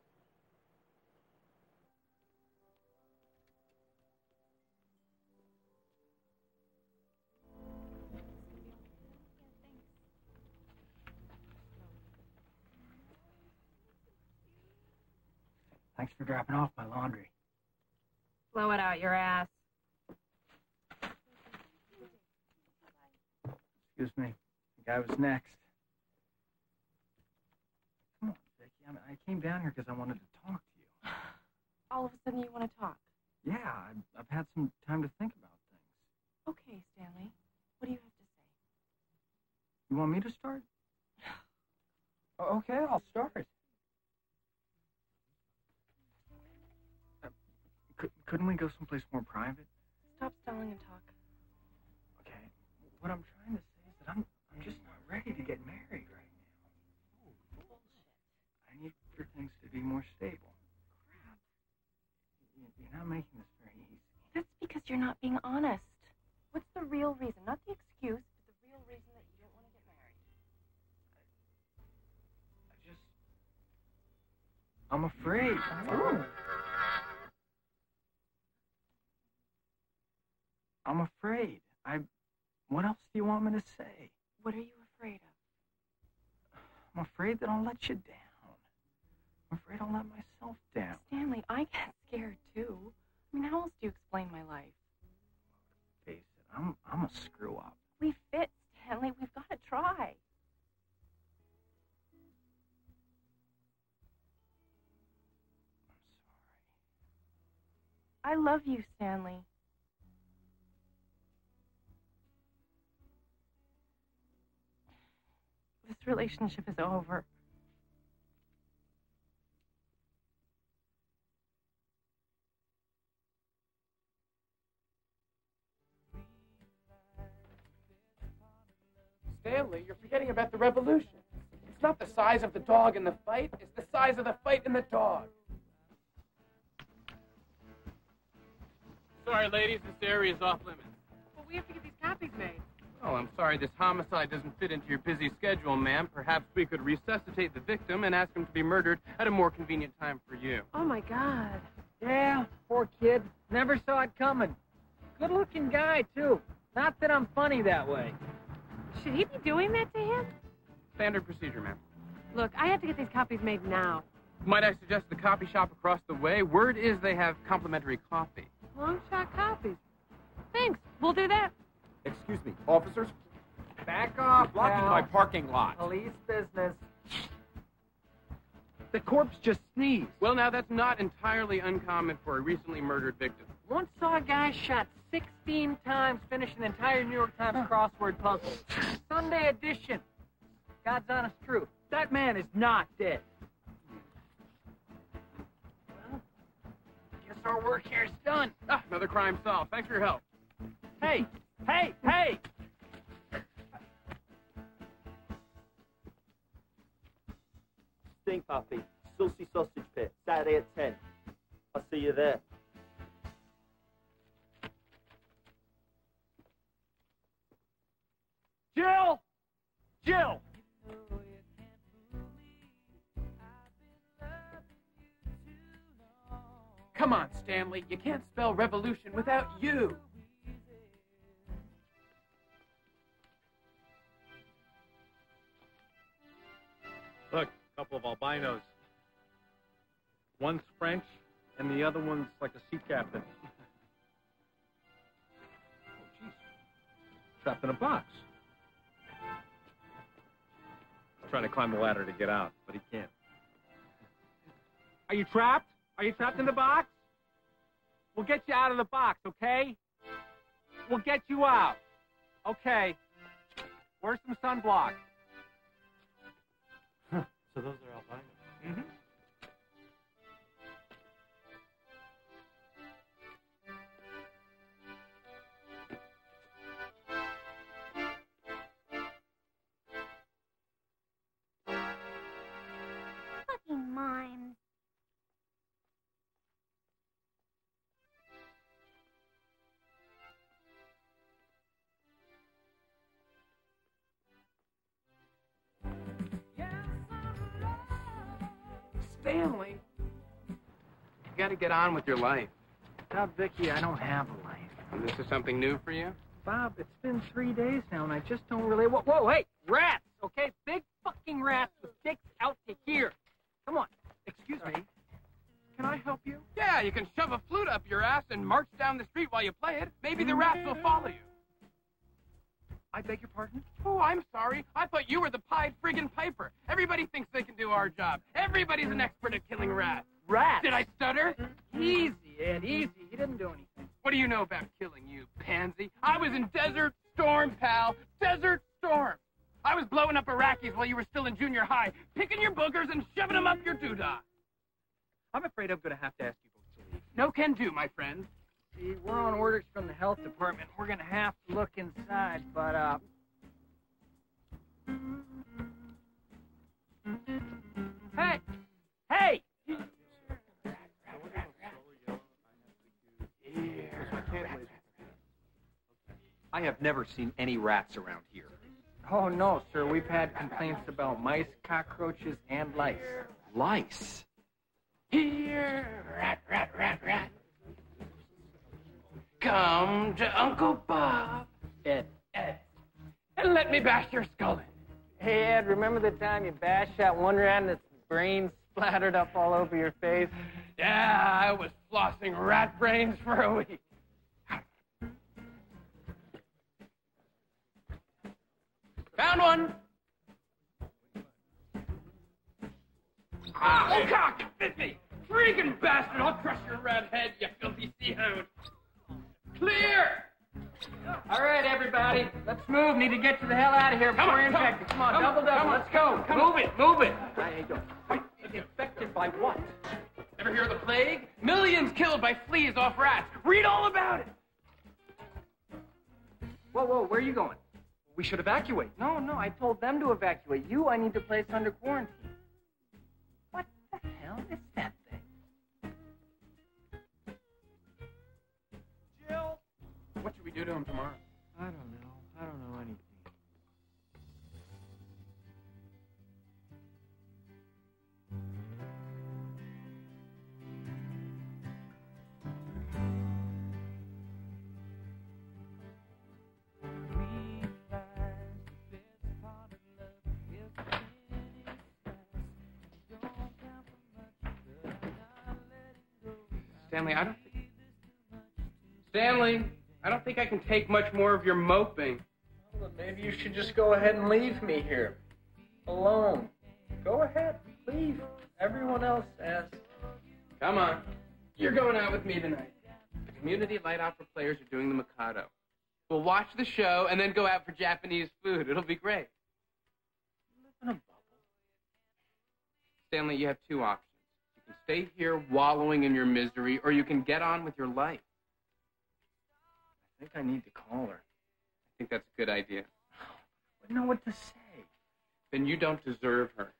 Thanks for dropping off my laundry. Blow it out your ass. Excuse me. The guy was next. Come on, Vicky. I came down here because I wanted to talk to you. All of a sudden you want to talk? Yeah, I've had some time to think about things. Okay, Stanley. What do you have to say? You want me to start? Okay, I'll start. Couldn't we go someplace more private? Stop stalling and talk. Okay. What I'm trying to say is that I'm just not ready to get married right now. Oh, bullshit. I need for things to be more stable. Crap. You're not making this very easy. That's because you're not being honest. What's the real reason? Not the excuse, but the real reason that you don't want to get married. I'm afraid. Ooh. I'm afraid. What else do you want me to say? What are you afraid of? I'm afraid that I'll let you down. I'm afraid I'll let myself down. Stanley, I get scared too. I mean, how else do you explain my life? Face it, I'm a screw up. We fit, Stanley. We've got to try. I love you, Stanley. This relationship is over. Stanley, you're forgetting about the revolution. It's not the size of the dog in the fight, it's the size of the fight in the dog. Sorry, ladies, this area is off limits. Well, we have to get these copies made. Oh, I'm sorry, this homicide doesn't fit into your busy schedule, ma'am. Perhaps we could resuscitate the victim and ask him to be murdered at a more convenient time for you. Oh, my God. Yeah, poor kid. Never saw it coming. Good-looking guy, too. Not that I'm funny that way. Should he be doing that to him? Standard procedure, ma'am. Look, I have to get these copies made now. Might I suggest the copy shop across the way? Word is they have complimentary coffee. Long shot copies. Thanks. We'll do that. Excuse me, officers? Back off, Blocking pal. my parking lot. Police business. The corpse just sneezed. Well, now, that's not entirely uncommon for a recently murdered victim. Once saw a guy shot 16 times finish an entire New York Times crossword puzzle. Sunday edition. God's honest truth. That man is not dead. Well, guess our work here is done. Ah, another crime solved. Thanks for your help. Hey! Hey! Hey! Steam puppy, saucy sausage pit, Saturday at 10. I'll see you there. Jill! Jill! Come on, Stanley. You can't spell revolution without you. Look, a couple of albinos. One's French, and the other one's like a sea captain. Oh, jeez. Trapped in a box. He's trying to climb the ladder to get out, but he can't. Are you trapped? Are you trapped in the box? We'll get you out of the box, okay? We'll get you out. Okay. Where's some sunblock? So those are albinos. Mm-hmm. Fucking mime. Stanley, you gotta get on with your life. Now, Vicky, I don't have a life. And this is something new for you? Bob, it's been 3 days now, and I just don't really... Whoa, hey, rats, okay? Big fucking rats with dicks out to here. Come on. Excuse me. Can I help you? Yeah, you can shove a flute up your ass and march down the street while you play it. Maybe the rats will follow you. I beg your pardon? Oh, I'm sorry. I thought you were the Pied Friggin' Piper. Everybody thinks they can do our job. Everybody's an expert at killing rats. Rats? Did I stutter? Easy, Ed, easy. He didn't do anything. What do you know about killing, you pansy? I was in Desert Storm, pal. Desert Storm. I was blowing up Iraqis while you were still in junior high, picking your boogers and shoving them up your doodah. I'm afraid I'm going to have to ask you both to leave. No can do, my friend. See, we're on orders from the health department. We're going to have to look inside, but, Hey! Hey! I have never seen any rats around here. Oh, no, sir. We've had complaints about mice, cockroaches, and lice. Lice? Here, rat, rat, rat, rat. Come to Uncle Bob. Ed. And let me bash your skull in. Hey, Ed, remember the time you bashed that one rat and its brains splattered up all over your face? Yeah, I was flossing rat brains for a week. Found one. Oh, cock! Bit me! freaking bastard! I'll crush your red head, you filthy sea hound. Clear! All right, everybody. Let's move. Need to get you the hell out of here before you're infected. Come on, double. Let's go. Move it. I don't. Infected by what? Ever hear of the plague? Millions killed by fleas off rats. Read all about it. Whoa, where are you going? We should evacuate. No, I told them to evacuate. You, I need to place under quarantine. What the hell is that thing? Jill! What should we do to him tomorrow? I don't know anything. Stanley, I don't think I can take much more of your moping. Well, maybe you should just go ahead and leave me here. Alone. Go ahead. Leave. Everyone else asks. Come on. You're going out with me tonight. The community light opera players are doing the Mikado. We'll watch the show and then go out for Japanese food. It'll be great. You live in a bubble. Stanley, you have two options. You can stay here wallowing in your misery, or you can get on with your life. I think I need to call her. I think that's a good idea. I don't know what to say. Then you don't deserve her.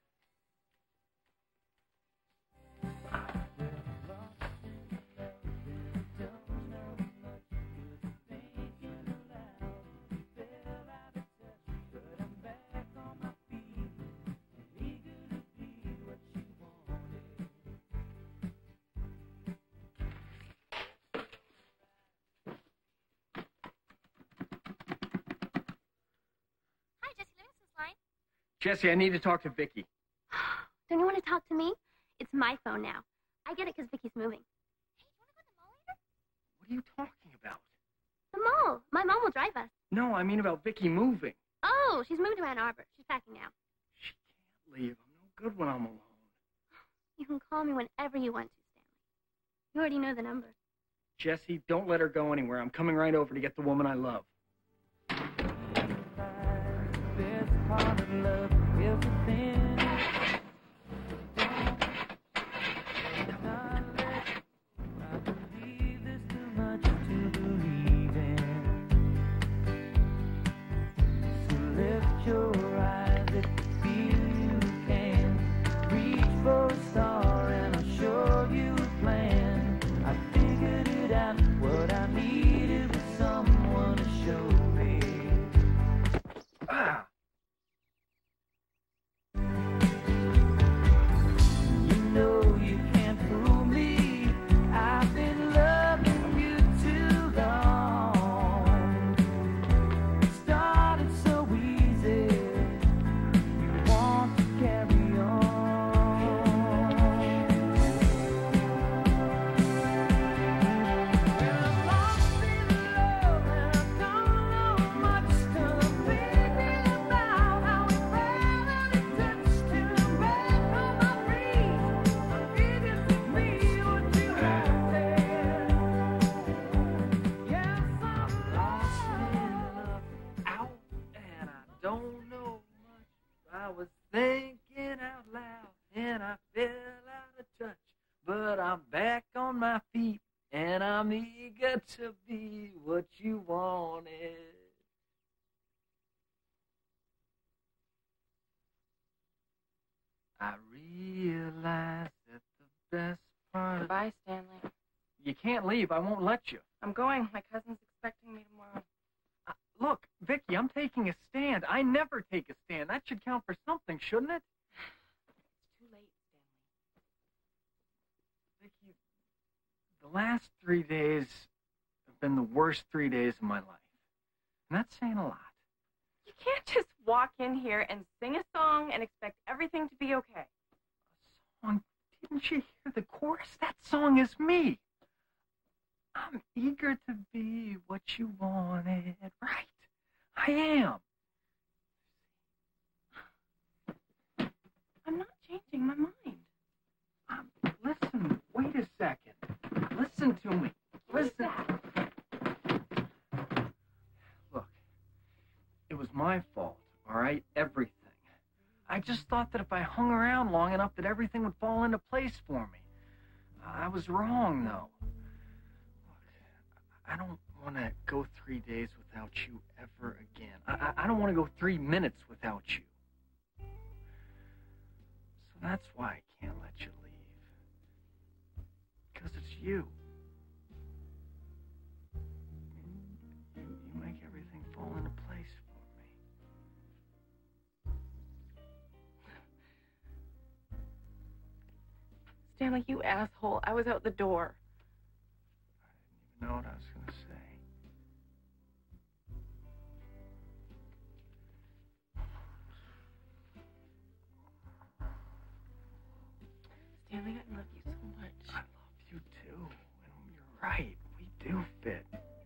Jesse, I need to talk to Vicky. Don't you want to talk to me? It's my phone now. I get it because Vicky's moving. Hey, do you want to go to the mall later? What are you talking about? The mall. My mom will drive us. No, I mean about Vicky moving. Oh, she's moving to Ann Arbor. She's packing now. She can't leave. I'm no good when I'm alone. You can call me whenever you want to, Stanley. You already know the number. Jesse, don't let her go anywhere. I'm coming right over to get the woman I love. Part of love is a thing. I believe there's too much to believe in. So lift your eyes if you feel you can. Reach for a star and I'll show you a plan. I figured it out. What I needed was someone to show me. Ah! To be what you wanted. I realize that the best part. Goodbye, Stanley. You can't leave. I won't let you. I'm going. My cousin's expecting me tomorrow. Look, Vicky, I'm taking a stand. I never take a stand. That should count for something, shouldn't it? It's too late, Stanley. Vicky, the last 3 days have been the worst 3 days of my life. And that's saying a lot. You can't just walk in here and sing a song and expect everything to be okay. A song? Didn't you hear the chorus? That song is me. I'm eager to be what you wanted. Right. I am. I'm not changing my mind. Listen, wait a second. Listen to me. Listen. Look, it was my fault, all right? Everything. I just thought that if I hung around long enough that everything would fall into place for me. I was wrong, though. Look, I don't want to go 3 days without you ever again. I don't want to go 3 minutes without you. So that's why I can't let you leave. Because it's you. You make everything fall into place for me. Stanley, you asshole. I was out the door. You know what I was going to say? Stanley, I love you so much. I love you too. And you're right. We do fit.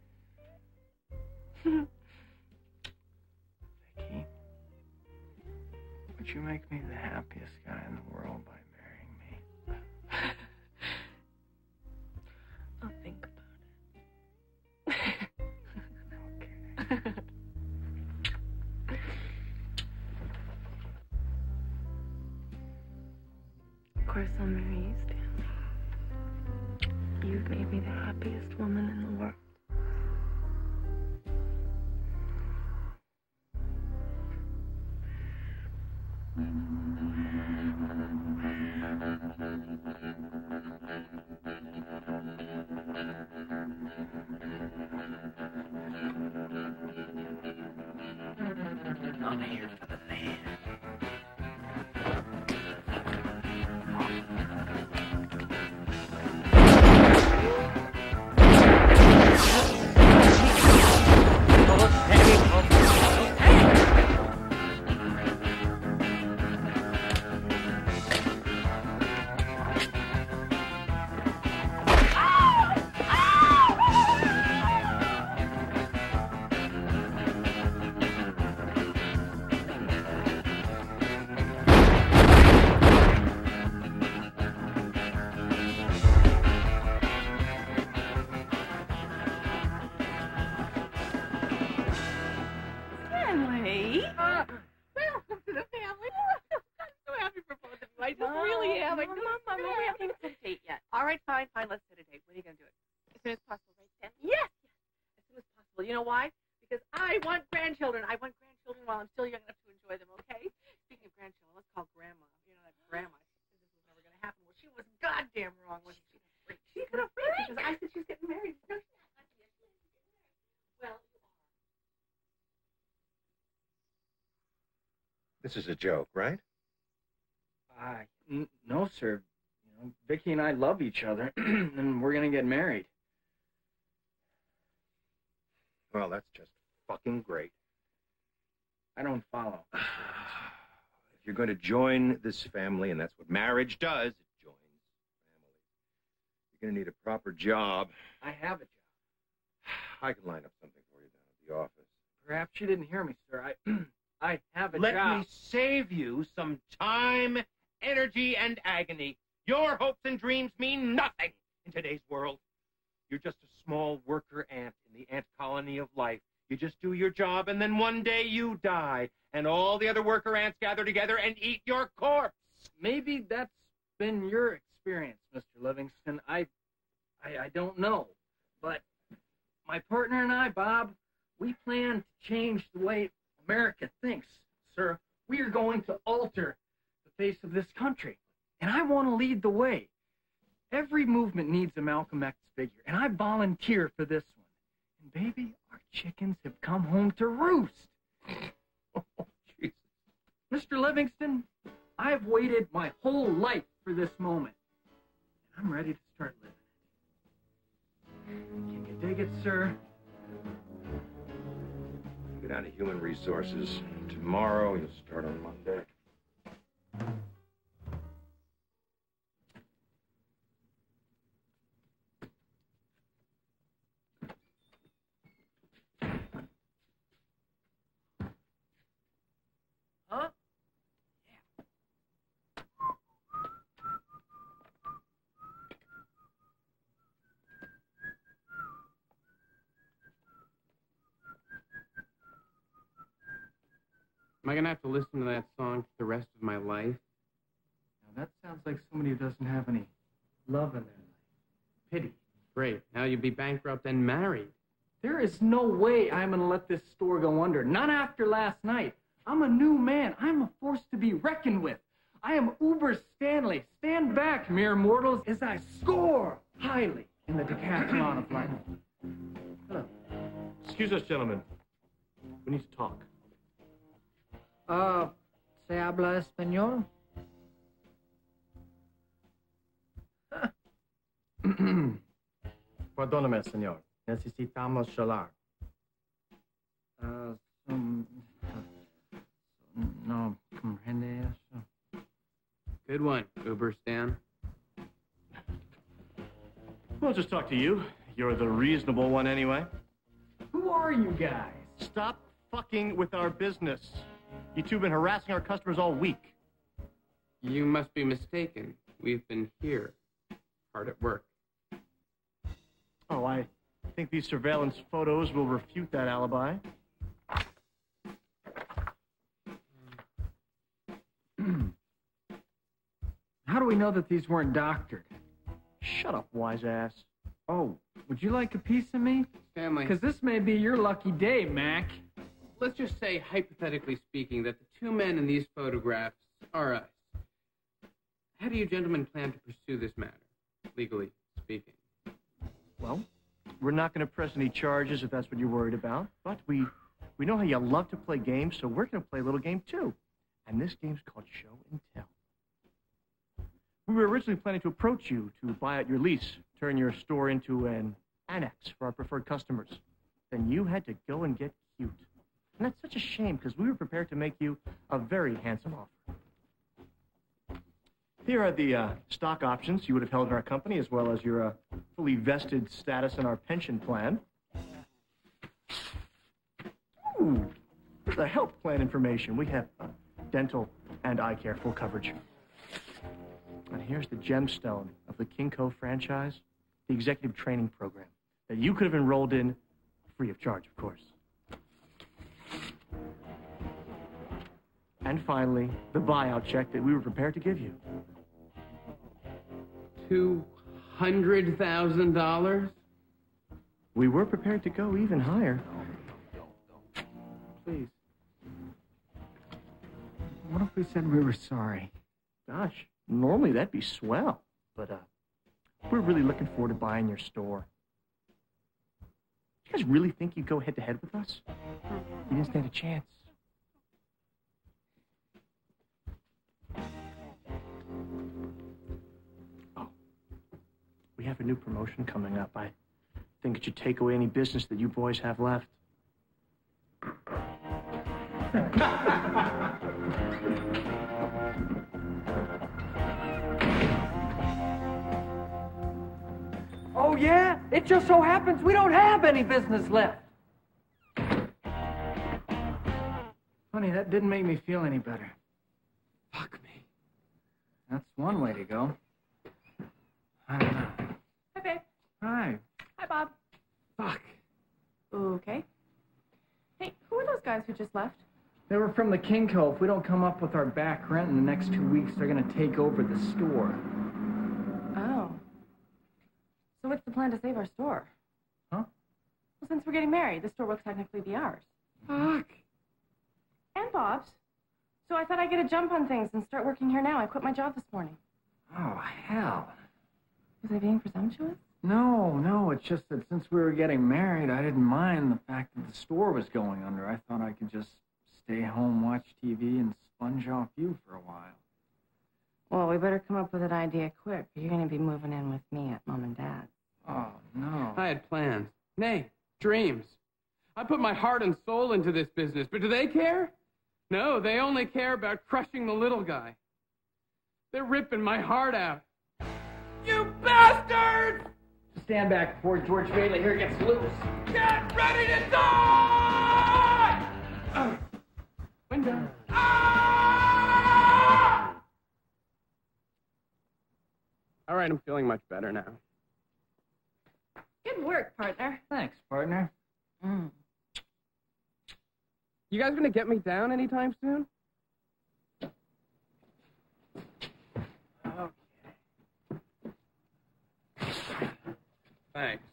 Vicky, would you make me the happiest guy in the world by marrying me? I'll think about it. Of course I'll marry you, Stanley. You've made me the happiest woman in the world. I'm here for the man. Stanley! Welcome to the family. I'm so happy for both of you. I just really am. Come on, Mom. We haven't even set a date yet. All right, fine. Let's set a date. When are you going to do it? As soon as possible, right, Stan? Yes. As soon as possible. You know why? Because I want grandchildren. I want grandchildren while I'm still young enough to enjoy them, okay? Speaking of grandchildren, let's call Grandma. You know, that Grandma. This was never going to happen. Well, she was goddamn wrong, wasn't she? She's going to freak because I said she's getting married. No, she's not. Well, you are. This is a joke, right? No, sir. You know, Vicky and I love each other, and we're going to get married. Well, that's just fucking great. I don't follow. If you're going to join this family, and that's what marriage does, it joins family. You're going to need a proper job. I have a job. I can line up something for you down at the office. Perhaps you didn't hear me, sir. I have a Let job. me save you some time, energy, and agony. Your hopes and dreams mean nothing in today's world. You're just a small worker ant in the ant colony of life. You just do your job, and then one day you die, and all the other worker ants gather together and eat your corpse. Maybe that's been your experience, Mr. Livingston. I don't know. But my partner and I, Bob, we plan to change the way America thinks, sir. We are going to alter the face of this country. And I want to lead the way. Every movement needs a Malcolm X figure, and I volunteer for this one. And baby, our chickens have come home to roost. Oh, Jesus. Mr. Livingston, I've waited my whole life for this moment. And I'm ready to start living it. Can you dig it, sir? Go down to Human Resources. Tomorrow, you'll start on Monday. Huh? Am I gonna have to listen to that song for the rest of my life? Now that sounds like somebody who doesn't have any love in their life. Pity. Great. Now you'd be bankrupt and married. There is no way I'm going to let this store go under. Not after last night. I'm a new man. I'm a force to be reckoned with. I am Uber Stanley. Stand back, mere mortals, as I score highly in the decathlon of life. Hello. Excuse us, gentlemen. We need to talk. ¿Se habla español? Perdóname, señor. Necesitamos hablar. No comprende eso. Good one, Uber Stan. We'll just talk to you. You're the reasonable one anyway. Who are you guys? Stop fucking with our business. You two have been harassing our customers all week. You must be mistaken. We've been here, hard at work. Oh, I think these surveillance photos will refute that alibi. How do we know that these weren't doctored? Shut up, wise ass. Oh, would you like a piece of me? Stanley. Because this may be your lucky day, Mac. Let's just say, hypothetically speaking, that the two men in these photographs are us. How do you gentlemen plan to pursue this matter, legally speaking? Well, we're not going to press any charges if that's what you're worried about, but we know how you love to play games, so we're going to play a little game too. And this game's called Show and Tell. We were originally planning to approach you to buy out your lease, turn your store into an annex for our preferred customers. Then you had to go and get cute. And that's such a shame, because we were prepared to make you a very handsome offer. Here are the stock options you would have held in our company, as well as your fully vested status in our pension plan. Ooh, here's the health plan information. We have dental and eye care, full coverage. And here's the gemstone of the King Co. franchise, the executive training program that you could have enrolled in free of charge, of course. And finally, the buyout check that we were prepared to give you. $200,000? We were prepared to go even higher. Please. What if we said we were sorry? Gosh, normally that'd be swell, but we're really looking forward to buying your store. You guys really think you'd go head-to-head with us? You didn't stand a chance. Oh, we have a new promotion coming up. I think it should take away any business that you boys have left. Oh, yeah? It just so happens we don't have any business left. Funny, that didn't make me feel any better. Fuck me. That's one way to go. I don't know. Hi, babe. Hi. Hi, Bob. Fuck. Okay. Hey, who are those guys who just left? They were from the King Co. If we don't come up with our back rent in the next 2 weeks, they're gonna take over the store. Oh. So what's the plan to save our store? Huh? Well, since we're getting married, the store will technically be ours. Fuck. And Bob's. So I thought I'd get a jump on things and start working here now. I quit my job this morning. Oh, hell. Was I being presumptuous? No, it's just that since we were getting married, I didn't mind the fact that the store was going under. I thought I could just stay home, watch TV, and sponge off you for a while. Well, we better come up with an idea quick. You're going to be moving in with me at Mom and Dad. Oh, no. I had plans. Nay, dreams. I put my heart and soul into this business, but do they care? No, they only care about crushing the little guy. They're ripping my heart out. You bastards! Stand back before George Bailey here gets loose. Get ready to die! Window. Ah! All right, I'm feeling much better now. Good work, partner. Thanks, partner. You guys gonna get me down anytime soon? Thanks.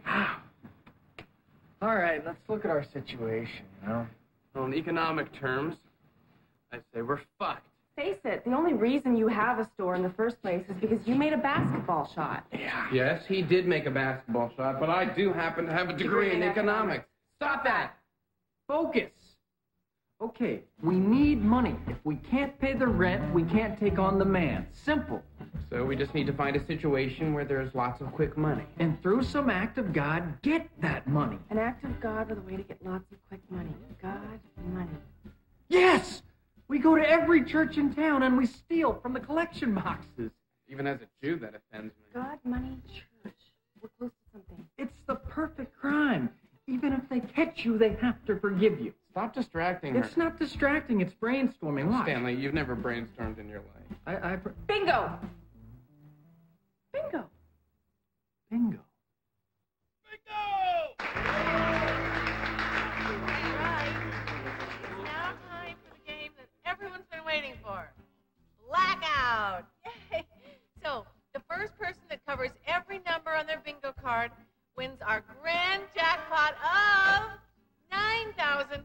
All right, let's look at our situation, you know? Well, in economic terms, I say we're fucked. Face it, the only reason you have a store in the first place is because you made a basketball shot. Yeah. Yes, he did make a basketball shot, but I do happen to have a degree in economics. Stop that! Focus! Okay, we need money. If we can't pay the rent, we can't take on the man. Simple. So we just need to find a situation where there's lots of quick money. And through some act of God, get that money. An act of God with a way to get lots of quick money. God and money. Yes! We go to every church in town and we steal from the collection boxes. Even as a Jew, that offends me. God, money, church. We're close to something. It's the perfect crime. Even if they catch you, they have to forgive you. Stop distracting her. It's not distracting, it's brainstorming. Watch. Stanley, you've never brainstormed in your life. Bingo! Bingo! Bingo. Now time for the game that everyone's been waiting for. Blackout! Yay! So, the first person that covers every number on their bingo card wins our grand jackpot of $9,725!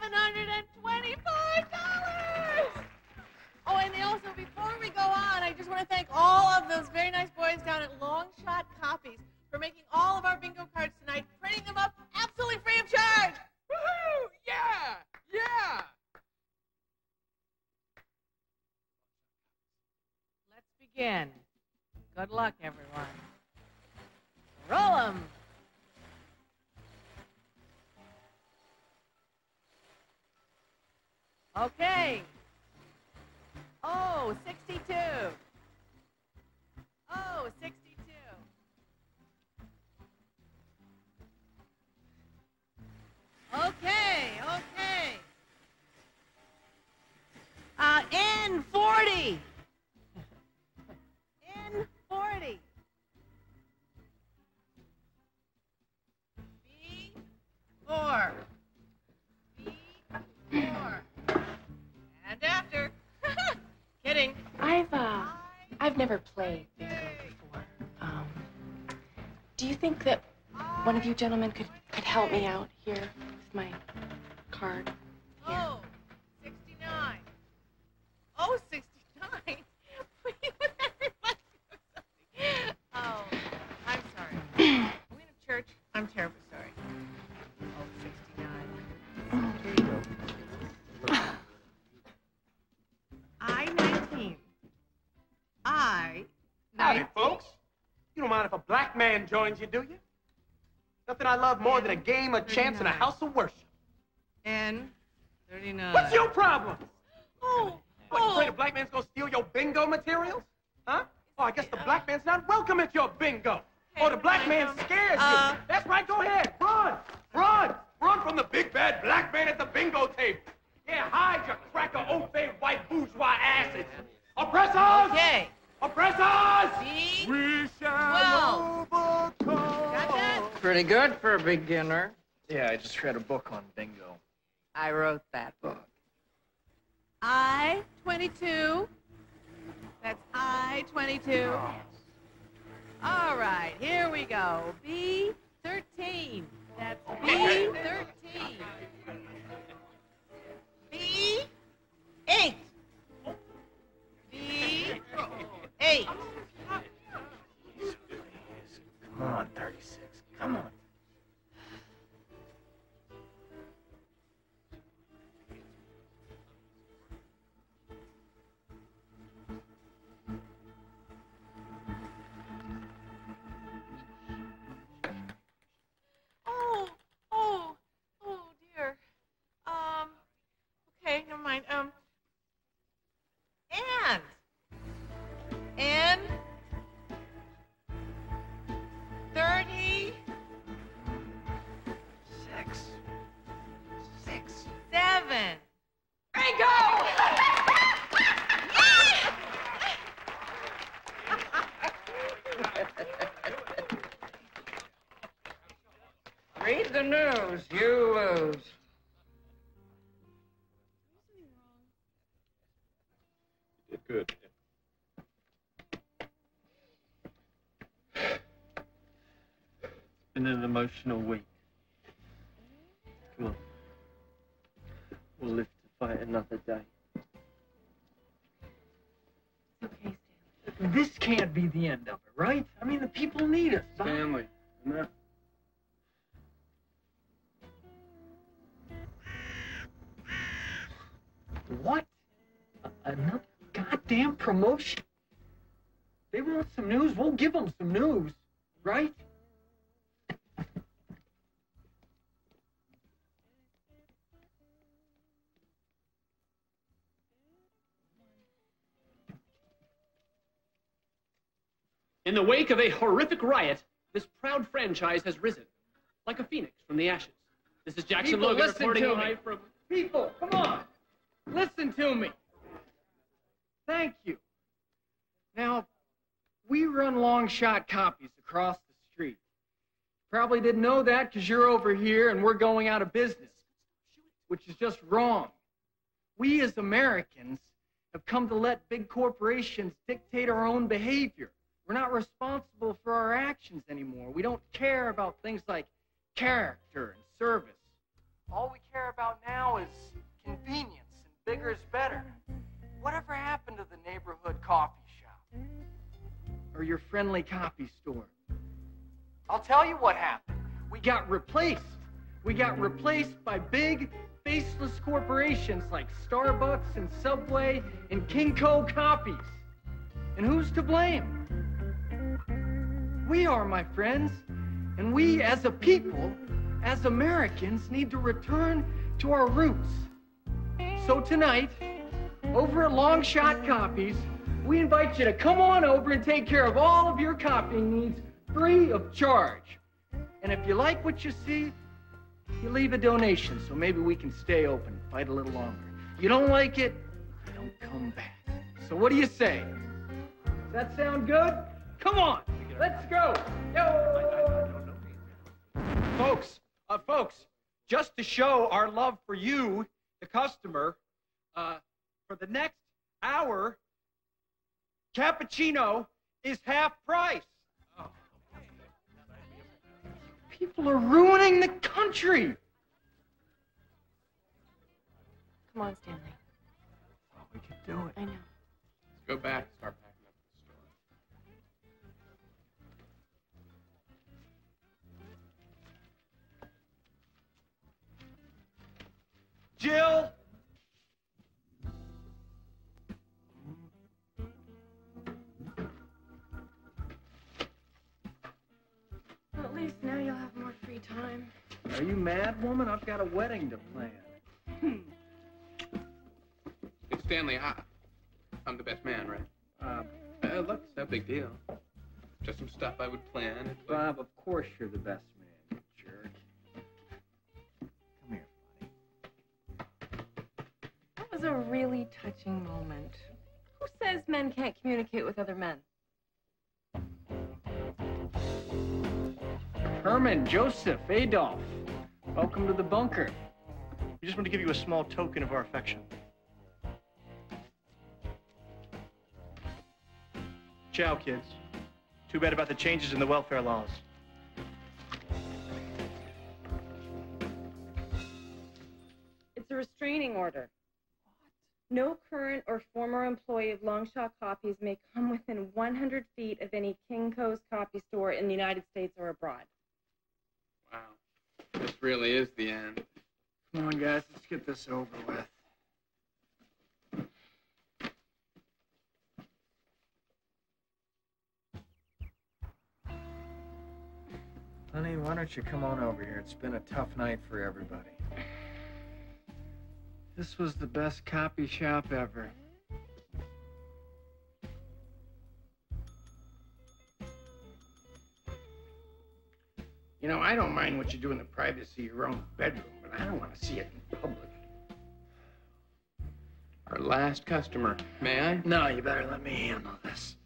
Oh, and also, before we go on, I just want to thank all of those very nice boys down at Long Shot Copies for making all of our bingo cards tonight, printing them up absolutely free of charge! Woohoo! Yeah! Yeah! Let's begin. Good luck, everyone. Roll 'em! Okay. Oh, 62. Oh, 62. Okay, okay. N40. N40. B4. B4. And after. Kidding. I've never played bingo before. Do you think that one of you gentlemen could help me out here with my card? Oh, 69. Oh, 69. Please, would everybody do something? Oh, I'm sorry. Queen of Church, I'm terribly sorry. Oh, 69. Here you go. I-19. Howdy, folks. You don't mind if a black man joins you, do you? Nothing I love more than a game, a chance, and a house of worship. N39. What's your problem? Oh, What, you afraid a black man's gonna steal your bingo materials? Huh? Oh, I guess the black man's not welcome at your bingo. Oh, the black man scares you. That's right, go ahead. Run! Run! Run from the big bad black man at the bingo table. Yeah, hide your cracker, old-faced white bourgeois asses. Oppressors! Okay. Oppressors! We shall overcome. Got that? Pretty good for a beginner. Yeah, I just read a book on bingo. I wrote that book. I-22. That's I-22. All right, here we go. B-13. That's B-13. B-8. B-8. Come on, 36. Come on. Oh, dear. Okay, never mind. And 30. 7. Bingo! Read the news, you lose. Good. It's been an emotional week. Come on. We'll live to fight another day. This can't be the end of it, right? I mean, the people need us. Stanley, enough. What? Another goddamn promotion? They want some news, we'll give them some news, right? In the wake of a horrific riot, this proud franchise has risen, like a phoenix from the ashes. This is Jackson People, Logan listen reporting to live me. from... People, come on! Listen to me! Thank you. Now, we run long shot copies across the street. Probably didn't know that because you're over here and we're going out of business, which is just wrong. We as Americans have come to let big corporations dictate our own behavior. We're not responsible for our actions anymore. We don't care about things like character and service. All we care about now is convenience, and bigger is better. Whatever happened to the neighborhood coffee shop? Or your friendly copy store? I'll tell you what happened. We got replaced. We got replaced by big, faceless corporations like Starbucks and Subway and Kinko Copies. And who's to blame? We are, my friends. And we, as a people, as Americans, need to return to our roots. So tonight, over at Long Shot Copies, we invite you to come on over and take care of all of your copying needs free of charge. And if you like what you see, you leave a donation so maybe we can stay open and fight a little longer. You don't like it, you don't come back. So what do you say? Does that sound good? Come on, let's go. Yo! Folks, just to show our love for you, the customer, for the next hour, cappuccino is half price. People are ruining the country. Come on, Stanley. We can do it. I know. Let's go back and start packing up the store. Jill! Well, at least now you'll have more free time. Are you mad, woman? I've got a wedding to plan. Hey, Stanley, I'm the best man, right? Look, it's no big deal. Just some stuff I would plan. Bob, of course you're the best man, you jerk. Come here, That was a really touching moment. Who says men can't communicate with other men? Herman, Joseph, Adolf. Welcome to the bunker. We just want to give you a small token of our affection. Ciao, kids. Too bad about the changes in the welfare laws. It's a restraining order. No current or former employee of Longshot Copies may come within 100 feet of any Kinko's copy store in the United States or abroad. Wow. This really is the end. Come on, guys, let's get this over with. Honey, why don't you come on over here? It's been a tough night for everybody. This was the best copy shop ever. You know, I don't mind what you do in the privacy of your own bedroom, but I don't want to see it in public. Our last customer. May I? No, you better let me handle this.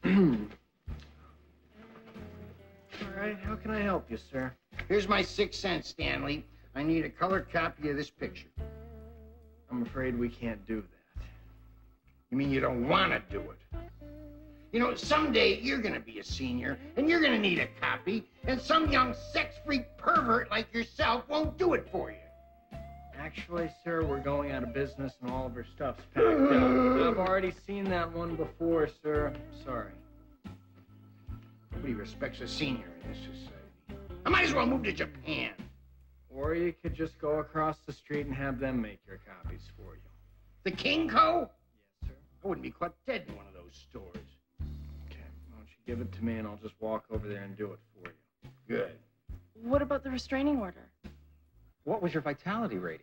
All right, how can I help you, sir? Here's my 6 cents, Stanley. I need a colored copy of this picture. I'm afraid we can't do that. You mean you don't want to do it? You know, someday you're going to be a senior, and you're going to need a copy, and some young sex-freak pervert like yourself won't do it for you. Actually, sir, we're going out of business and all of our stuff's packed up. I've already seen that one before, sir. Sorry. Nobody respects a senior in this society. I might as well move to Japan. Or you could just go across the street and have them make your copies for you. The Kinko? Yes, sir. I wouldn't be caught dead in one of those stores. Okay, why don't you give it to me and I'll just walk over there and do it for you. Good. What about the restraining order? What was your vitality rating?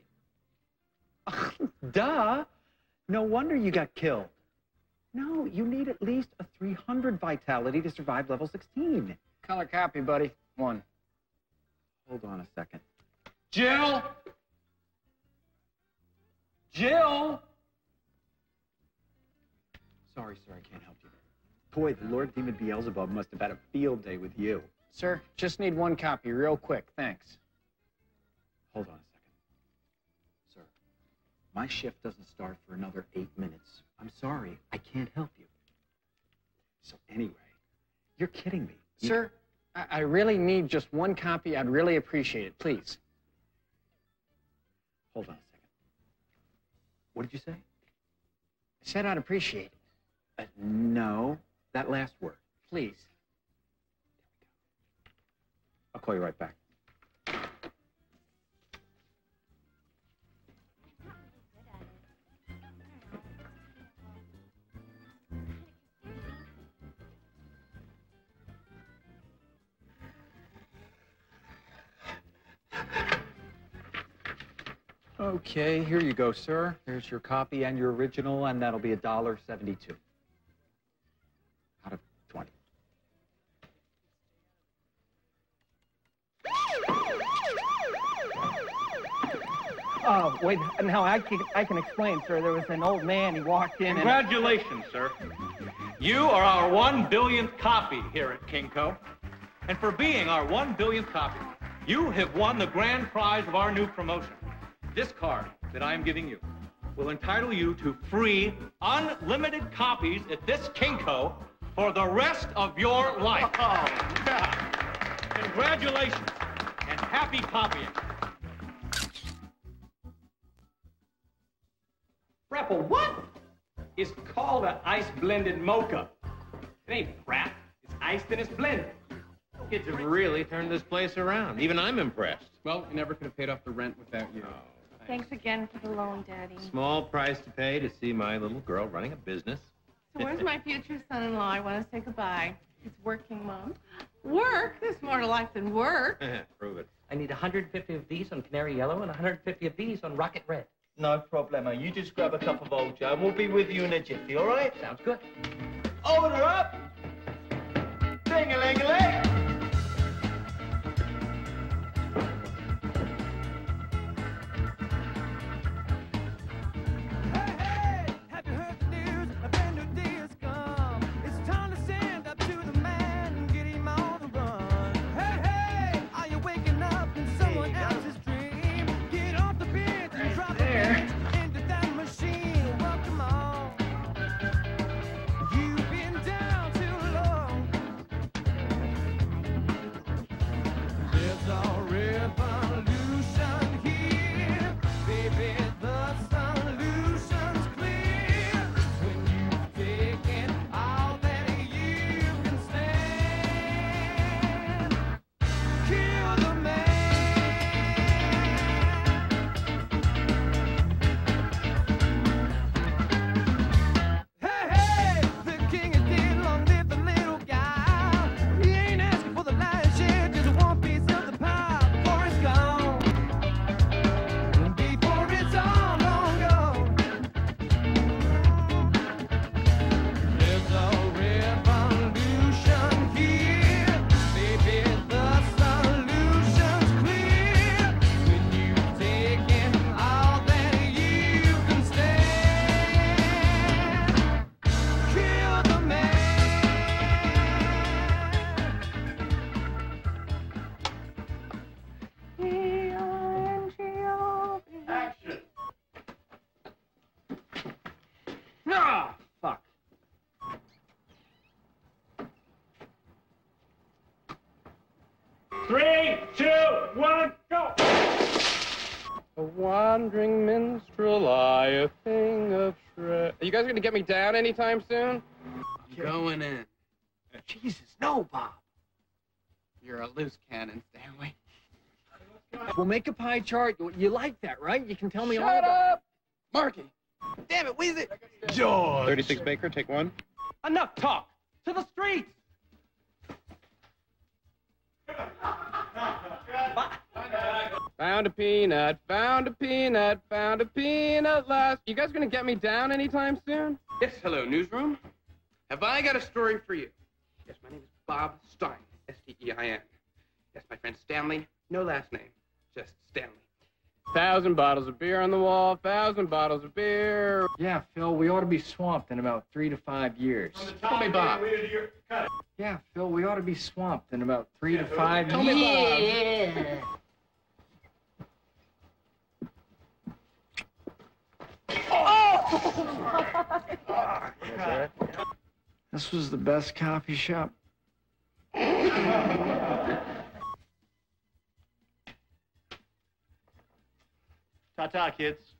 Duh! No wonder you got killed. No, you need at least a 300 vitality to survive level 16. Color copy, buddy. 1. Hold on a second. Jill! Jill! Sorry, sir, I can't help you. Boy, the Lord Demon Beelzebub must have had a field day with you. Sir, just need 1 copy real quick. Thanks. Hold on a second. Sir, my shift doesn't start for another 8 minutes. I'm sorry, I can't help you. So anyway, you're kidding me. Sir, I really need just 1 copy. I'd really appreciate it, please. Hold on a second. What did you say? I said I'd appreciate it. No, that last word. Please. I'll call you right back. Okay, here you go, sir. There's your copy and your original, and that'll be $1.72. Out of 20. Oh, wait, now I can explain, sir. There was an old man, he walked in Congratulations, sir. You are our 1 billionth copy here at Kinko. And for being our 1 billionth copy, you have won the grand prize of our new promotion. This card that I am giving you will entitle you to free, unlimited copies at this Kinko for the rest of your life. Oh, yeah. Congratulations and happy copying. Rapple, what? It's called an ice-blended mocha. It ain't crap. It's iced and it's blended. Kids have really turned this place around. Even I'm impressed. Well, we never could have paid off the rent without you. Thanks again for the loan, Daddy. Small price to pay to see my little girl running a business. So where's my future son-in-law? I want to say goodbye. He's working, Mom. Work? There's more to life than work. Prove it. I need 150 of these on Canary Yellow and 150 of these on Rocket Red. No problemo. You just grab a cup of old Joe and we'll be with you in a jiffy, all right? Sounds good. Order up! Ding-a-ling-a-ling! wandering minstrel, I a thing of shred. Are you guys gonna get me down anytime soon? I'm going in. Jesus, no, Bob. You're a loose cannon, Stanley. We'll make a pie chart. You like that, right? You can tell me all Shut about up! Marky. Damn it, wheeze it. George. 36 Baker, take one. Enough talk. To the streets. Found a peanut, found a peanut, found a peanut last. You guys gonna get me down anytime soon? Yes, hello, newsroom. Have I got a story for you? Yes, my name is Bob Stein, S-T-E-I-N. Yes, my friend Stanley, no last name, just Stanley. 1,000 bottles of beer on the wall, 1,000 bottles of beer. Yeah, Phil, we ought to be swamped in about 3 to 5 years. Call me Bob. Yeah, Phil, we ought to be swamped in about 3 to 5 Call years. me Bob. This was the best coffee shop. Ta-ta, kids.